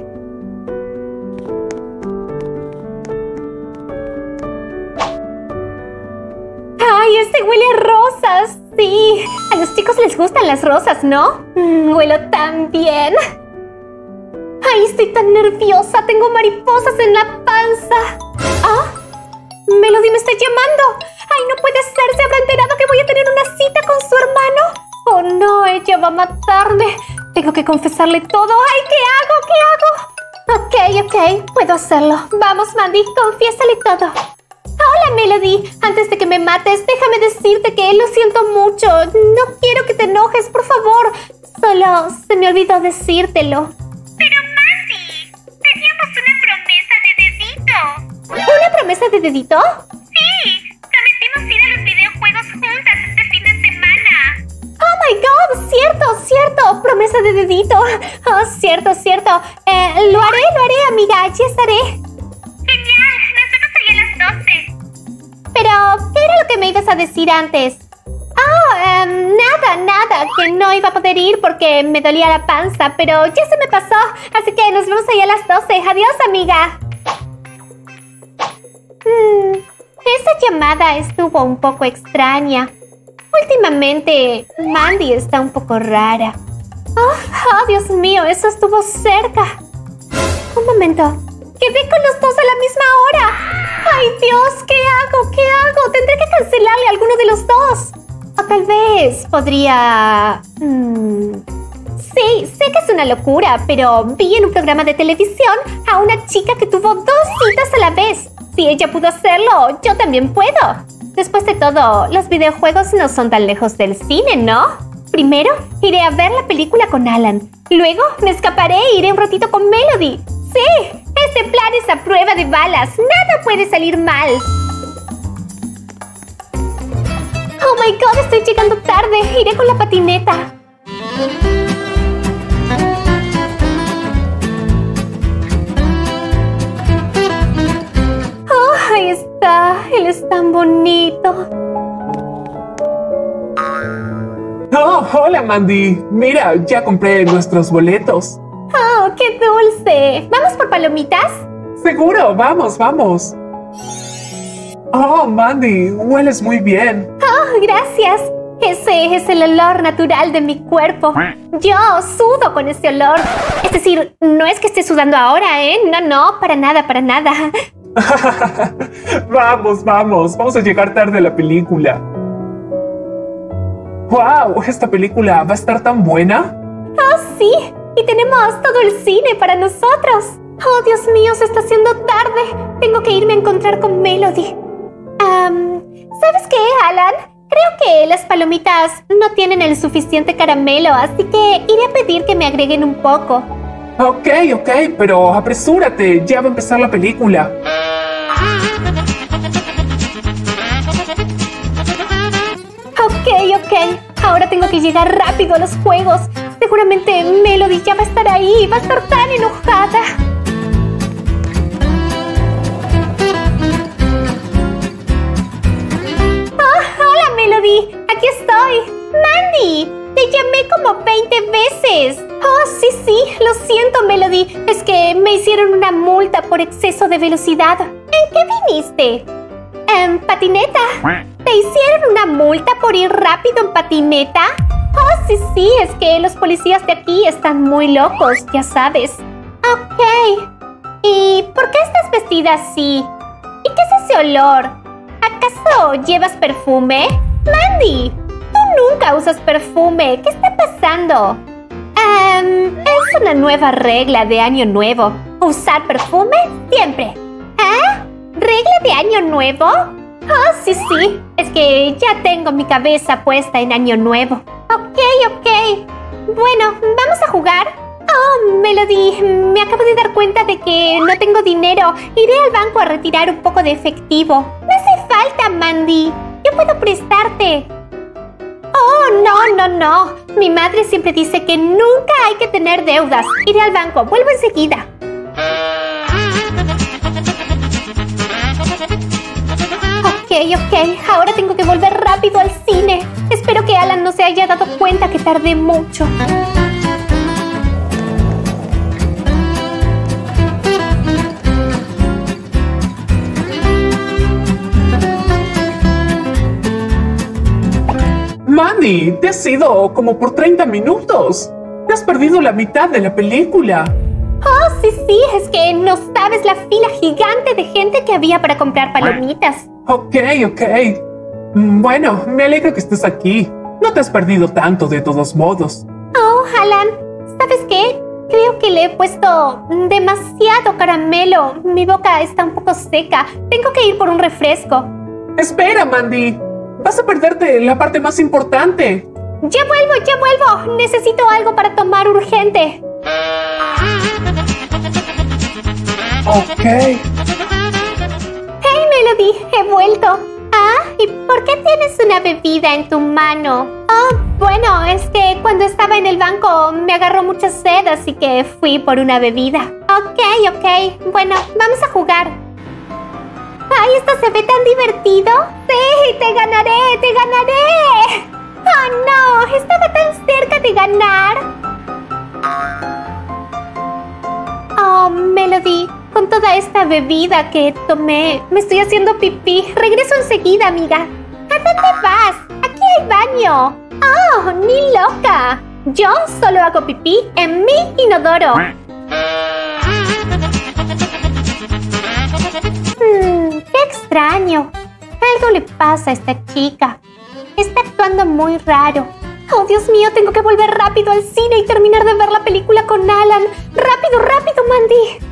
Ay, este huele a rosas. Sí, a los chicos les gustan las rosas, ¿no? Huelo tan bien. Ay, estoy tan nerviosa. Tengo mariposas en la panza. Melody me está llamando. Ay, no puede ser. ¿Se habrá enterado que voy a tener una cita con su hermano? Oh, no, ella va a matarme. Tengo que confesarle todo. Ay, ¿qué hago? Ok, puedo hacerlo. Vamos, Mandy, confiésale todo. Hola, Melody. Antes de que me mates, déjame decirte que lo siento mucho. No quiero que te enojes, por favor. Solo se me olvidó decírtelo. Pero Mandy, teníamos una promesa de dedito. ¿Una promesa de dedito? Sí, prometimos ir a los videojuegos juntas este fin de semana. Oh my God, cierto. Promesa de dedito. Oh, cierto. Lo haré, amiga. Allí estaré. Genial, nos vemos ahí a las 12. Pero, ¿qué era lo que me ibas a decir antes? Nada, que no iba a poder ir porque me dolía la panza, pero ya se me pasó, así que nos vemos ahí a las 12. Adiós, amiga. esa llamada estuvo un poco extraña. Últimamente, Mandy está un poco rara. Oh, Dios mío, eso estuvo cerca. Un momento. Quedé con los dos a la misma hora. ¡Ay, Dios! ¿Qué hago? ¿Qué hago? Tendré que cancelarle a alguno de los dos. O tal vez podría... Sí, sé que es una locura, pero vi en un programa de televisión a una chica que tuvo 2 citas a la vez. Si ella pudo hacerlo, yo también puedo. Después de todo, los videojuegos no son tan lejos del cine, ¿no? Primero, iré a ver la película con Alan. Luego, me escaparé e iré un ratito con Melody. ¡Sí! Este plan es a prueba de balas. Nada puede salir mal. Oh my God, estoy llegando tarde. Iré con la patineta. Oh, ahí está. Él es tan bonito. Oh, hola Mandy. Mira, ya compré nuestros boletos. ¡Oh, qué dulce! ¿Vamos por palomitas? Seguro, vamos, vamos. Oh, Mandy, hueles muy bien. ¡Oh, gracias! Ese es el olor natural de mi cuerpo. Yo sudo con ese olor. Es decir, no es que esté sudando ahora, ¿eh? No, para nada, para nada. Vamos a llegar tarde a la película. ¡Wow! ¿Esta película va a estar tan buena? ¡Oh, sí! Y tenemos todo el cine para nosotros. ¡Oh, Dios mío! Se está haciendo tarde. Tengo que irme a encontrar con Melody. ¿Sabes qué, Alan? Creo que las palomitas no tienen el suficiente caramelo, así que iré a pedir que me agreguen un poco. Ok, pero apresúrate. Ya va a empezar la película. Ok. Ahora tengo que llegar rápido a los juegos. Seguramente Melody ya va a estar ahí. Va a estar tan enojada. Hola, Melody. Aquí estoy. Mandy, te llamé como 20 veces. Oh, sí. Lo siento, Melody. Es que me hicieron una multa por exceso de velocidad. ¿En qué viniste? ¿En patineta? ¿Te hicieron una multa por ir rápido en patineta? Oh, sí, es que los policías de aquí están muy locos, ya sabes. Ok. ¿Y por qué estás vestida así? ¿Y qué es ese olor? ¿Acaso llevas perfume? Mandy, tú nunca usas perfume. ¿Qué está pasando? Es una nueva regla de Año Nuevo. ¿Usar perfume? Siempre. ¿Ah? ¿Regla de Año Nuevo? Oh, sí. Es que ya tengo mi cabeza puesta en Año Nuevo. Ok. Bueno, ¿vamos a jugar? Oh, Melody, me acabo de dar cuenta de que no tengo dinero. Iré al banco a retirar un poco de efectivo. No hace falta, Mandy. Yo puedo prestarte. Oh, no. Mi madre siempre dice que nunca hay que tener deudas. Iré al banco. Vuelvo enseguida. Ok. Ahora tengo que volver rápido al cine. Espero que Alan no se haya dado cuenta que tardé mucho. Mandy, te has ido como por 30 minutos. Te has perdido la mitad de la película. Oh, sí, es que no sabes la fila gigante de gente que había para comprar palomitas. Ok. Bueno, me alegro que estés aquí. No te has perdido tanto de todos modos. Oh, Alan, ¿sabes qué? Creo que le he puesto demasiado caramelo. Mi boca está un poco seca. Tengo que ir por un refresco. Espera, Mandy. Vas a perderte la parte más importante. Ya vuelvo. Necesito algo para tomar urgente. Ok. Hey, Melody, he vuelto. Ah, ¿y por qué tienes una bebida en tu mano? Oh, bueno, es que cuando estaba en el banco me agarró mucha sed, así que fui por una bebida. Ok. Bueno, vamos a jugar. ¡Ay, esto se ve tan divertido! ¡Sí, te ganaré! ¡Oh, no! Estaba tan cerca de ganar. Oh, Melody, con toda esta bebida que tomé, me estoy haciendo pipí. Regreso enseguida, amiga. ¿A dónde vas? Aquí hay baño. ¡Oh, ni loca! Yo solo hago pipí en mi inodoro. ¡Qué extraño! Algo le pasa a esta chica. Está actuando muy raro. ¡Oh, Dios mío! Tengo que volver rápido al cine y terminar de ver la película con Alan. ¡Rápido, rápido, Mandy!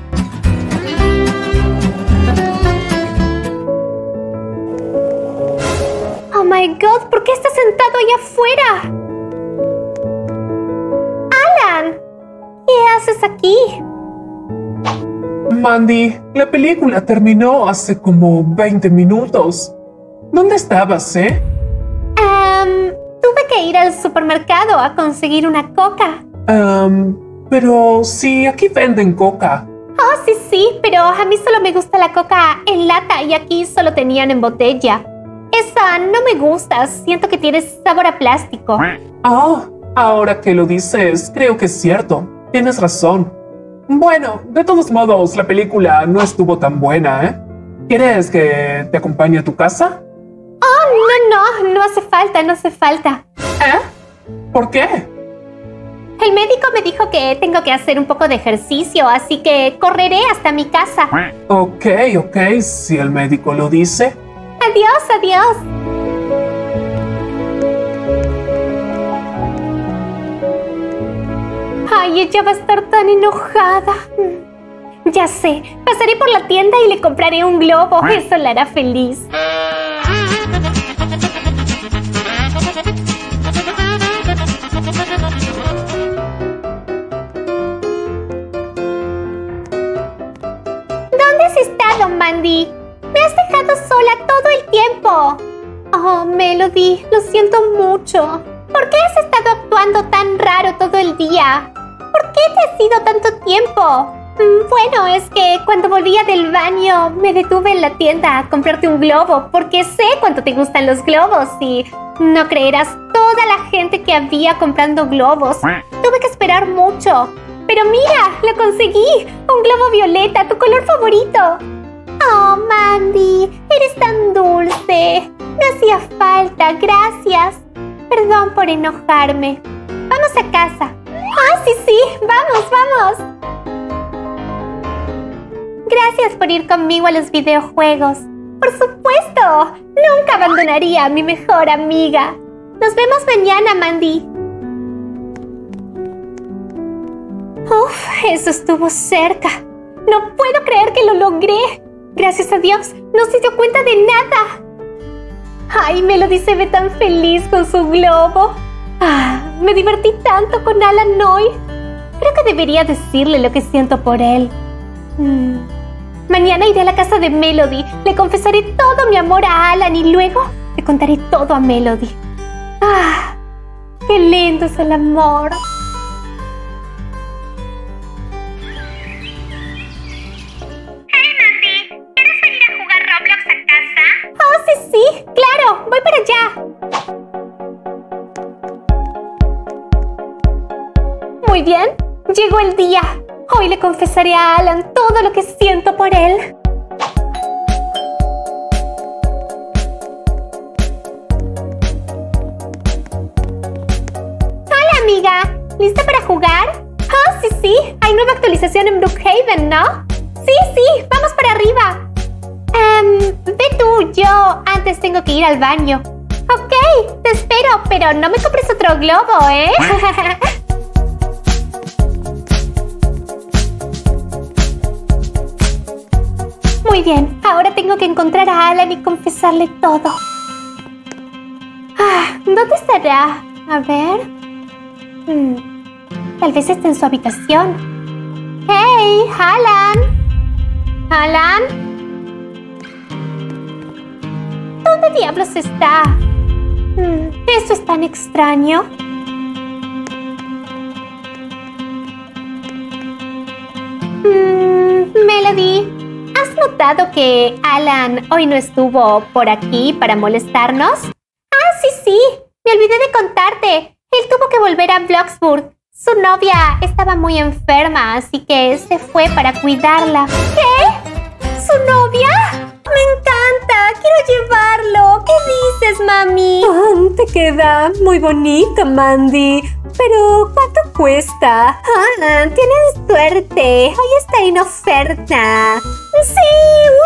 ¡Oh, my God! ¿Por qué está sentado allá afuera? ¡Alan! ¿Qué haces aquí? Mandy, la película terminó hace como 20 minutos. ¿Dónde estabas, Tuve que ir al supermercado a conseguir una coca. Pero sí, aquí venden coca. Oh, sí, pero a mí solo me gusta la coca en lata y aquí solo tenían en botella. Esa no me gusta, siento que tiene sabor a plástico. Ah, ahora que lo dices, creo que es cierto. Tienes razón. Bueno, de todos modos, la película no estuvo tan buena, ¿eh? ¿Quieres que te acompañe a tu casa? Oh, no hace falta, no hace falta. ¿Por qué? El médico me dijo que tengo que hacer un poco de ejercicio, así que correré hasta mi casa. Ok, si el médico lo dice. Adiós, adiós. Ay, ella va a estar tan enojada. Ya sé, pasaré por la tienda y le compraré un globo. Eso la hará feliz. ¿Dónde has estado, Mandy? Me has dejado sola todo el tiempo. Oh, Melody, lo siento mucho. ¿Por qué has estado actuando tan raro todo el día? ¿Por qué te has ido tanto tiempo? Bueno, es que cuando volvía del baño me detuve en la tienda a comprarte un globo porque sé cuánto te gustan los globos y no creerás toda la gente que había comprando globos. Tuve que esperar mucho. Pero mira, lo conseguí. Un globo violeta, tu color favorito. Oh, Mandy, eres tan dulce. No hacía falta, gracias. Perdón por enojarme. Vamos a casa. Ah, sí, vamos. Gracias por ir conmigo a los videojuegos. Por supuesto, nunca abandonaría a mi mejor amiga. Nos vemos mañana, Mandy. Uf, eso estuvo cerca. No puedo creer que lo logré. Gracias a Dios, no se dio cuenta de nada. Ay, Melody se ve tan feliz con su globo. Me divertí tanto con Alan hoy. Creo que debería decirle lo que siento por él. Mañana iré a la casa de Melody. Le confesaré todo mi amor a Alan y luego le contaré todo a Melody. ¡Qué lindo es el amor! Sí, claro, voy para allá. Muy bien, llegó el día. Hoy le confesaré a Alan todo lo que siento por él. Hola, amiga. ¿Lista para jugar? Sí, hay nueva actualización en Brookhaven, ¿no? Sí, vamos para arriba. Ve tú, yo antes tengo que ir al baño. Ok, te espero, pero no me compres otro globo, ¿eh? Muy bien, ahora tengo que encontrar a Alan y confesarle todo. ¿Dónde estará? A ver. Tal vez esté en su habitación. ¡Hey, Alan! ¿Alan? ¿Dónde diablos está? Eso es tan extraño. Melody, ¿has notado que Alan hoy no estuvo por aquí para molestarnos? Sí, me olvidé de contarte. Él tuvo que volver a Bloxburg. Su novia estaba muy enferma, así que se fue para cuidarla. ¿Qué? ¿Su novia? ¡Me encanta! ¡Quiero llevarlo! ¿Qué dices, mami? Te queda muy bonito, Mandy. Pero, ¿cuánto cuesta? Tienes suerte. Hoy está en oferta. ¡Sí!